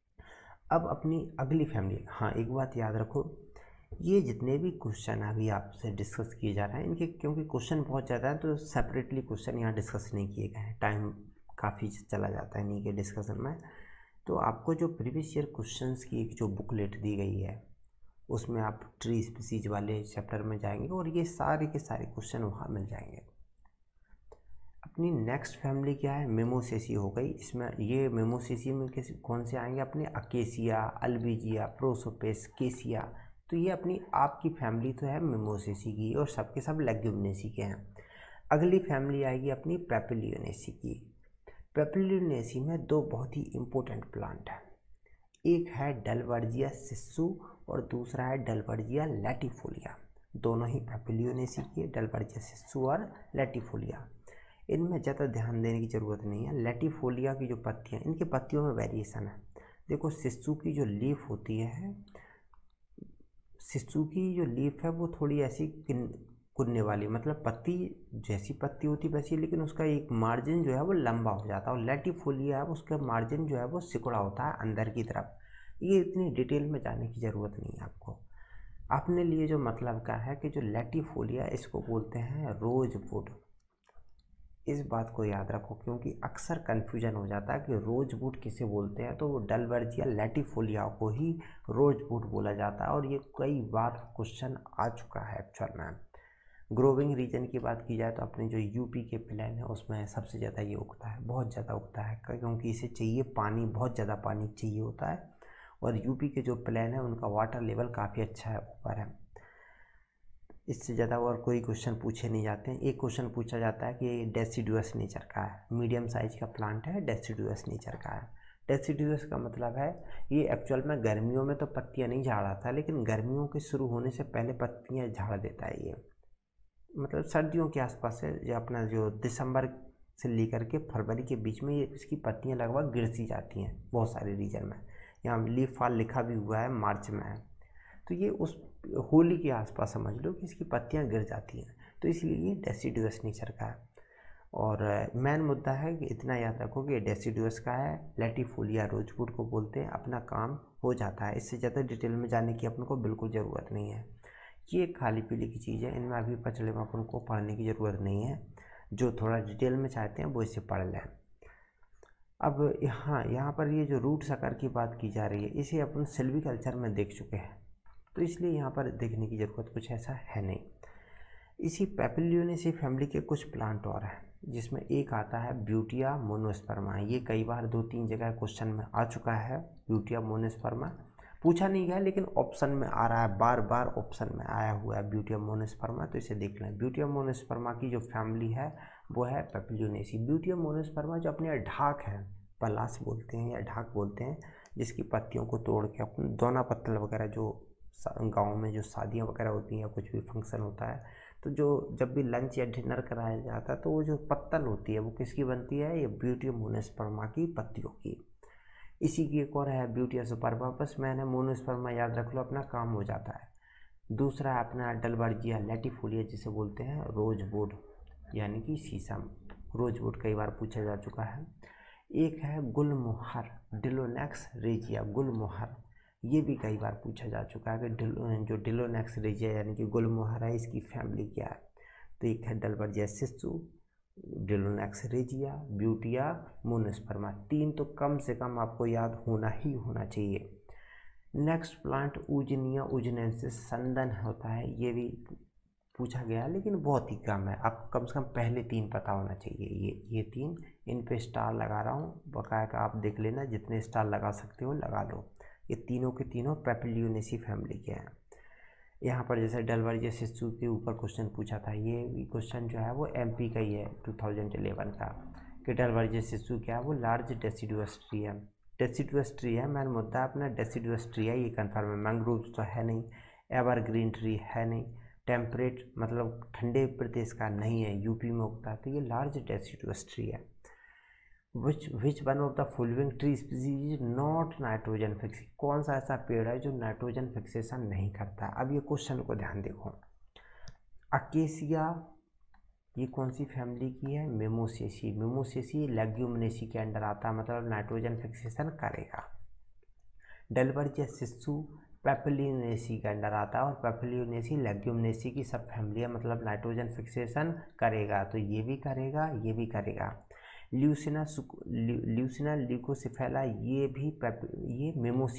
अब अपनी अगली फैमिली, हाँ एक बात याद रखो, ये जितने भी क्वेश्चन अभी आपसे डिस्कस किए जा रहे हैं इनके क्योंकि क्वेश्चन बहुत ज़्यादा है तो सेपरेटली क्वेश्चन यहाँ डिस्कस नहीं किए गए हैं, टाइम काफ़ी चला जाता है इन्हीं के डिस्कशन में। तो आपको जो प्रीवियस ईयर क्वेश्चंस की एक जो बुकलेट दी गई है उसमें आप ट्री स्पीसीज वाले चैप्टर में जाएंगे और ये सारे के सारे क्वेश्चन वहाँ मिल जाएंगे। अपनी नेक्स्ट फैमिली क्या है, मिमोसेसी हो गई। इसमें ये मिमोसेसी में किस कौन से आएंगे, अपने अकेसिया, अल्बिजिया, प्रोसोपिस, केसिया। तो ये अपनी आपकी फैमिली तो है मिमोसेसी की और सबके सब लेग्यूमिनेसी के हैं। अगली फैमिली आएगी अपनी पेपिलियोनेसी की। पेपिलियोनेसी में दो बहुत ही इम्पोर्टेंट प्लांट हैं, एक है डेलवर्जिया सिस्सू और दूसरा है डेलवर्जिया लैटिफोलिया। दोनों ही पेपिलियोनेसी की, डेलवर्जिया सिस्सू और लैटिफोलिया। इनमें ज़्यादा ध्यान देने की ज़रूरत नहीं है। लैटिफोलिया की जो पत्तियाँ, इनकी पत्तियों में वेरिएशन है। देखो सिस्सू की जो लीफ होती है, सिस्सू की जो लीफ है वो थोड़ी ऐसी कुन्ने वाली, मतलब पत्ती जैसी पत्ती होती वैसी, लेकिन उसका एक मार्जिन जो है वो लंबा हो जाता है। और लैटिफोलिया है उसका मार्जिन जो है वो सिकुड़ा होता है अंदर की तरफ। ये इतनी डिटेल में जाने की ज़रूरत नहीं है आपको। अपने लिए जो मतलब का है कि जो लैटिफोलिया इसको बोलते हैं रोजवुड। इस बात को याद रखो क्योंकि अक्सर कन्फ्यूजन हो जाता है कि रोजवुड किसे बोलते हैं, तो वो डेलवर्जिया लैटिफोलिया को ही रोजवुड बोला जाता है और ये कई बार क्वेश्चन आ चुका है एक्चुअल में। ग्रोविंग रीजन की बात की जाए तो अपने जो यूपी के प्लेन है उसमें सबसे ज़्यादा ये उगता है, बहुत ज़्यादा उगता है क्योंकि इसे चाहिए पानी, बहुत ज़्यादा पानी चाहिए होता है। और यूपी के जो प्लेन है उनका वाटर लेवल काफ़ी अच्छा है, ऊपर है। इससे ज़्यादा और कोई क्वेश्चन पूछे नहीं जाते हैं। एक क्वेश्चन पूछा जाता है कि डेसिडुअस नेचर का है, मीडियम साइज का प्लांट है, डेसिडुअस नेचर का है। डेसिडुअस का मतलब है ये एक्चुअल में गर्मियों में तो पत्तियां नहीं झाड़ता, लेकिन गर्मियों के शुरू होने से पहले पत्तियां झाड़ देता है ये, मतलब सर्दियों के आसपास से, जो अपना जो दिसंबर से लेकर के फरवरी के बीच में ये इसकी पत्तियां लगभग गिर सी जाती हैं बहुत सारे रीजन में। यहाँ लीफ फॉल लिखा भी हुआ है, मार्च में है, तो ये उस होली के आसपास समझ लो कि इसकी पत्तियाँ गिर जाती हैं, तो इसलिए ये डेसिडुअस नेचर का है। और मेन मुद्दा है कि इतना याद रखो कि डेसिडुअस का है, लैटिफोलिया रोजवुड को बोलते हैं, अपना काम हो जाता है, इससे ज़्यादा डिटेल में जाने की अपन को बिल्कुल ज़रूरत नहीं है। ये खाली पीली की चीज़ है, इनमें अभी पचड़े में अपन को पढ़ने की ज़रूरत नहीं है, जो थोड़ा डिटेल में चाहते हैं वो इसे पढ़ लें। अब यहाँ पर ये जो रूट सकर की बात की जा रही है, इसे अपन सिल्वीकल्चर में देख चुके हैं, तो इसलिए यहाँ पर देखने की ज़रूरत कुछ ऐसा है नहीं। इसी पेपिलियोनेसी फैमिली के कुछ प्लांट और हैं, जिसमें एक आता है ब्यूटिया मोनोस्पर्मा। ये कई बार 2-3 जगह क्वेश्चन में आ चुका है, ब्यूटिया मोनोस्पर्मा पूछा नहीं गया लेकिन ऑप्शन में आ रहा है, बार बार ऑप्शन में आया हुआ है ब्यूटिया मोनोस्पर्मा, तो इसे देख लें। ब्यूटिया मोनोस्पर्मा की जो फैमिली है वो है पेपिलियोनेसी। ब्यूटिया मोनोस्पर्मा जो अपने ढाक है, पलास बोलते हैं या ढाक बोलते हैं, जिसकी पत्तियों को तोड़ के अपन दोना पत्तल वगैरह, जो गाँव में जो शादियाँ वगैरह होती हैं या कुछ भी फंक्शन होता है, तो जो जब भी लंच या डिनर कराया जाता है तो वो जो पत्तल होती है वो किसकी बनती है, ये ब्यूटिया मोनोस्पर्मा की पत्तियों की। इसी की एक और है ब्यूटिया सुपरबा, बस मैंने मोनोस्पर्मा याद रख लो, अपना काम हो जाता है। दूसरा है अपना डलवर्जिया लैटिफोलिया, जिसे बोलते हैं रोजवुड यानी कि शीशम, रोजवुड कई बार पूछा जा चुका है। एक है गुलमोहर डिलोनेक्स रेजिया, गुलमोहर, ये भी कई बार पूछा जा चुका है कि जो डिलोनेक्स रेजिया यानी कि गुलमोहर है, इसकी फैमिली क्या है। तो एक है डलवर्जिया शिशु, डिलोनेक्स रेजिया, ब्यूटिया मोनोस्पर्मा, 3 तो कम से कम आपको याद होना ही होना चाहिए। नेक्स्ट प्लांट उजनिया उजनेंसिस, संदन होता है, ये भी पूछा गया लेकिन बहुत ही कम है, आपको कम से कम पहले 3 पता होना चाहिए। ये 3, इन पे स्टार लगा रहा हूँ, बकायदा आप देख लेना, जितने स्टार लगा सकते हो लगा लो। ये तीनों के तीनों पेपिलियोनेसी फैमिली के हैं। यहाँ पर जैसे डलवर्जिया शिशु के ऊपर क्वेश्चन पूछा था, ये भी क्वेश्चन जो है वो एमपी का ही है 2011 का, कि डलवर्जिया शिशु क्या है, वो लार्ज डेसिडुअस ट्री है। डेसिडुअस ट्री है, मैंने मुद्दा अपना डेसिडुअस ट्री है, ये कन्फर्म है। मैंग्रोव्स तो है नहीं, एवरग्रीन ट्री है नहीं, टेम्परेट मतलब ठंडे प्रदेश का नहीं है, यूपी में उगता है, तो ये लार्ज डेसिडुअस ट्री है। Which one of the following tree species is not nitrogen fixing, कौन सा ऐसा पेड़ है जो नाइट्रोजन फिक्सेशन नहीं करता। अब ये क्वेश्चन को ध्यान देखो, अकेसिया ये कौन सी फैमिली की है, मिमोसेसी, मिमोसेसी लेग्यूमिनेसी के अंडर आता है, मतलब नाइट्रोजन फिक्सेशन करेगा। डलवर्जिया शिशु पेपिलियोनेसी के अंडर आता है, और पेपिलियोनेसी लेग्यूमिनेसी की सब फैमिली है, मतलब नाइट्रोजन फिक्सेशन करेगा, तो ये भी करेगा, ये भी करेगा। ल्यूसिना ल्यूकोसिफेला, ये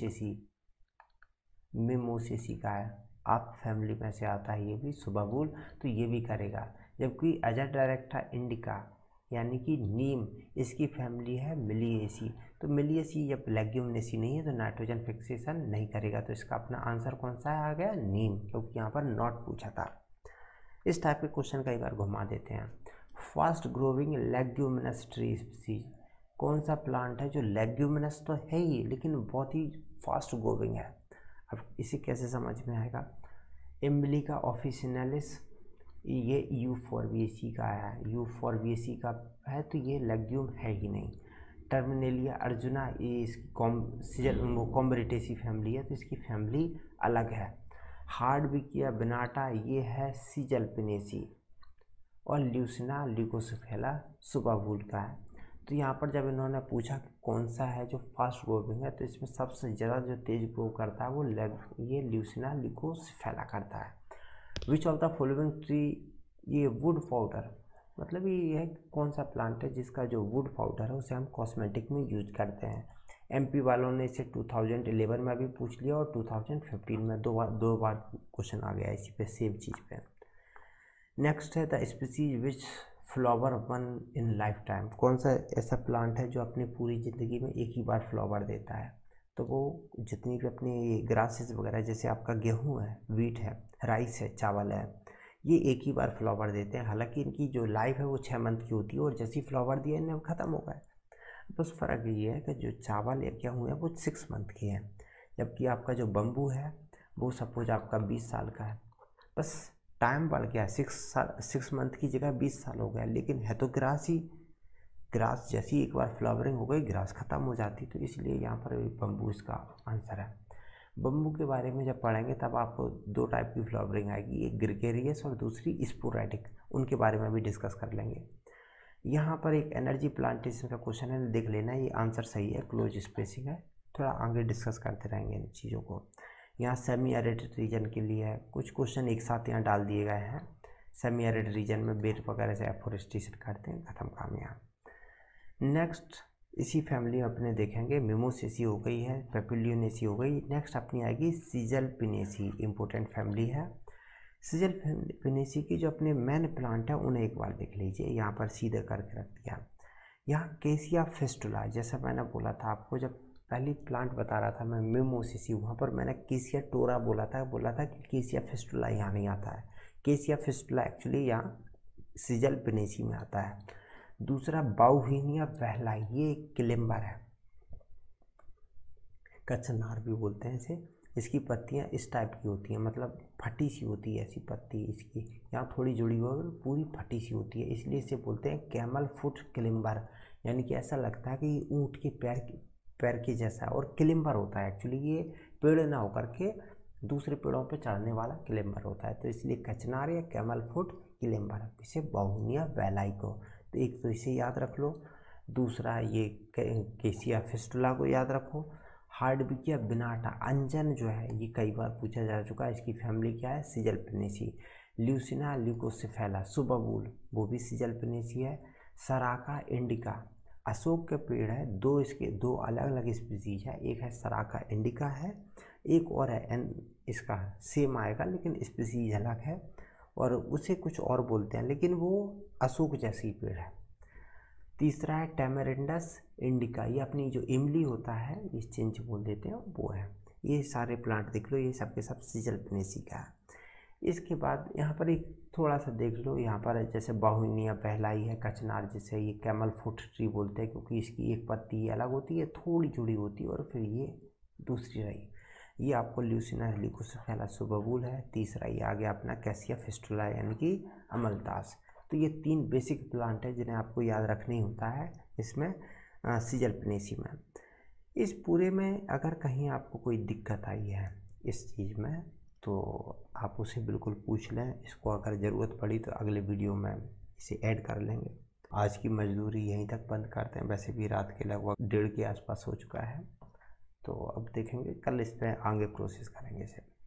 मिमोसेसी का है, आप फैमिली में से आता है, ये भी सुबाबुल, तो ये भी करेगा। जबकि अजाडायरेक्टा इंडिका यानी कि नीम, इसकी फैमिली है मिलिएसी, तो मिलिएसी जब लेग्यूमिनेसी नहीं है तो नाइट्रोजन फिक्सेशन नहीं करेगा, तो इसका अपना आंसर कौन सा आ गया, नीम, क्योंकि यहाँ पर नॉट पूछा था। इस टाइप के क्वेश्चन कई बार घुमा देते हैं। Fast growing leguminous tree species, कौन सा प्लांट है जो लेग्यूमिनस तो है ही लेकिन बहुत ही फास्ट ग्रोविंग है। अब इसे कैसे समझ में आएगा, इम्बलिका ऑफिसिनालिस, ये यूफोर्बिएसी का है, यूफोर्बिएसी का है, तो ये लेग्यूम है ही नहीं। टर्मिनेलिया अर्जुना, ये इसकी कॉम्बरेटेसी फैमिली है, तो इसकी फैमिली अलग है। हार्डविकिया बिनाटा, ये है सीजल्पिनेसी, और ल्यूसिना ल्यूकोसिफेला सुबाबुल का है। तो यहाँ पर जब इन्होंने पूछा कि कौन सा है जो फास्ट ग्रोविंग है, तो इसमें सबसे ज़्यादा जो तेज ग्रो करता है वो ये ल्यूसिना ल्यूकोसिफेला करता है। Which of the following tree, ये वुड पाउडर, मतलब ये है कौन सा प्लांट है जिसका जो वुड पाउडर है उसे हम कॉस्मेटिक में यूज करते हैं। एमपी वालों ने इसे 2011 में भी पूछ लिया और 2015 में दो बार क्वेश्चन आ गया इसी पे, सेम चीज़ पे। नेक्स्ट है the species which flower one in life time, कौन सा ऐसा प्लांट है जो अपनी पूरी ज़िंदगी में एक ही बार फ्लावर देता है। तो वो जितनी भी अपनी ग्रासेस वगैरह, जैसे आपका गेहूं है, वीट है, राइस है, चावल है, ये एक ही बार फ्लावर देते हैं। हालांकि इनकी जो लाइफ है वो 6 मंथ की होती है, और जैसी फ्लावर दिया इन्हें ख़त्म हो गए। बस फ़र्क ये है कि जो चावल या गेहूँ है वो 6 मंथ की है, जबकि आपका जो बम्बू है वो सपोज आपका 20 साल का है, बस टाइम बढ़ गया, 6 मंथ की जगह 20 साल हो गया, लेकिन है तो ग्रास ही, ग्रास जैसी एक बार फ्लावरिंग हो गई ग्रास ख़त्म हो जाती, तो इसलिए यहाँ पर बम्बू इसका आंसर है। बम्बू के बारे में जब पढ़ेंगे तब आपको दो टाइप की फ्लावरिंग आएगी, एक ग्रेगेरियस और दूसरी स्पोरेटिक, उनके बारे में भी डिस्कस कर लेंगे। यहाँ पर एक एनर्जी प्लांटेशन का क्वेश्चन है, देख लेना, ये आंसर सही है, क्लोज स्पेसिंग है, थोड़ा आगे डिस्कस करते रहेंगे इन चीज़ों को। यहाँ सेमी एरिड रीजन के लिए है, कुछ क्वेश्चन एक साथ यहाँ डाल दिए गए हैं। सेमी एरिड रीजन में बेर वगैरह से एफोरेस्टेशन करते हैं, खत्म काम यहाँ। नेक्स्ट इसी फैमिली में अपने देखेंगे मिमोसेसी हो गई है, पेपिलियोनेसी हो गई, नेक्स्ट अपनी आएगी सीजलपिनेसी, इम्पोर्टेंट फैमिली है। सीजलपिनेसी की जो अपने मेन प्लांट है उन्हें एक बार देख लीजिए, यहाँ पर सीधे करके रख दिया। यहाँ केसिया फेस्टुला, जैसा मैंने बोला था आपको जब पहली प्लांट बता रहा था मैं मिमोसेसी, वहाँ पर मैंने केसिया टोरा बोला था कि केसिया फेस्टुला यहाँ नहीं आता है। केसिया फेस्टुला एक्चुअली यहाँ सीजलपिनेसी में आता है। दूसरा बाउहीनिया वहला, ये क्लेम्बर है, कचनार भी बोलते हैं इसे। इसकी पत्तियां इस टाइप की होती हैं, मतलब फटी सी होती है ऐसी पत्ती इसकी, यहाँ थोड़ी जुड़ी हुई पूरी फटी सी होती है, इसलिए इसे बोलते हैं कैमल फुट क्लेम्बर, यानी कि ऐसा लगता है कि ऊँट के पैर के जैसा, और क्लेम्बर होता है एक्चुअली ये पेड़ ना होकर के दूसरे पेड़ों पे चढ़ने वाला क्लेम्बर होता है, तो इसलिए कचनार या कैमल फुट क्लेम्बर, इसे बाउहीनिया वैलाई को, तो एक तो इसे याद रख लो। दूसरा ये केसिया फिस्टुला को याद रखो। हार्डविकिया बिनाटा अंजन जो है ये कई बार पूछा जा चुका है, इसकी फैमिली क्या है, सीजलपिनेसी। ल्यूसिना ल्यूकोसिफेला सुबबूल, वो भी सीजलपिनेसी है। सराका इंडिका, अशोक के पेड़ है, इसके दो अलग अलग स्पीसीज है, एक है सराका इंडिका है, एक और है इसका सेम आएगा लेकिन स्पीसीज अलग है, और उसे कुछ और बोलते हैं लेकिन वो अशोक जैसी पेड़ है। तीसरा है टैमेरिंडस इंडिका, ये अपनी जो इमली होता है इस चेंज बोल देते हैं वो है। ये सारे प्लांट देख लो, ये सबके सब सीजलपिनेसी का है। इसके बाद यहाँ पर एक थोड़ा सा देख लो, यहाँ पर जैसे बाहुनिया पहलाई है, कचनार जिसे ये कैमल फुट ट्री बोलते हैं क्योंकि इसकी एक पत्ती अलग होती है, थोड़ी जुड़ी होती है, और फिर ये दूसरी रही। ये आपको ल्यूसिना ल्यूकोसिफेला सुबबूल है। तीसरा ये आ गया अपना कैसिया फिस्टुला यानी कि अमलतास। तो ये तीन बेसिक प्लांट है जिन्हें आपको याद रखनी होता है इसमें सीजलपिनेसी में। इस पूरे में अगर कहीं आपको कोई दिक्कत आई है इस चीज़ में तो आप उसे बिल्कुल पूछ लें, इसको अगर ज़रूरत पड़ी तो अगले वीडियो में इसे ऐड कर लेंगे। आज की मजदूरी यहीं तक बंद करते हैं, वैसे भी रात के लगभग 1:30 के आसपास हो चुका है, तो अब देखेंगे कल इस पर आगे प्रोसेस करेंगे इसे।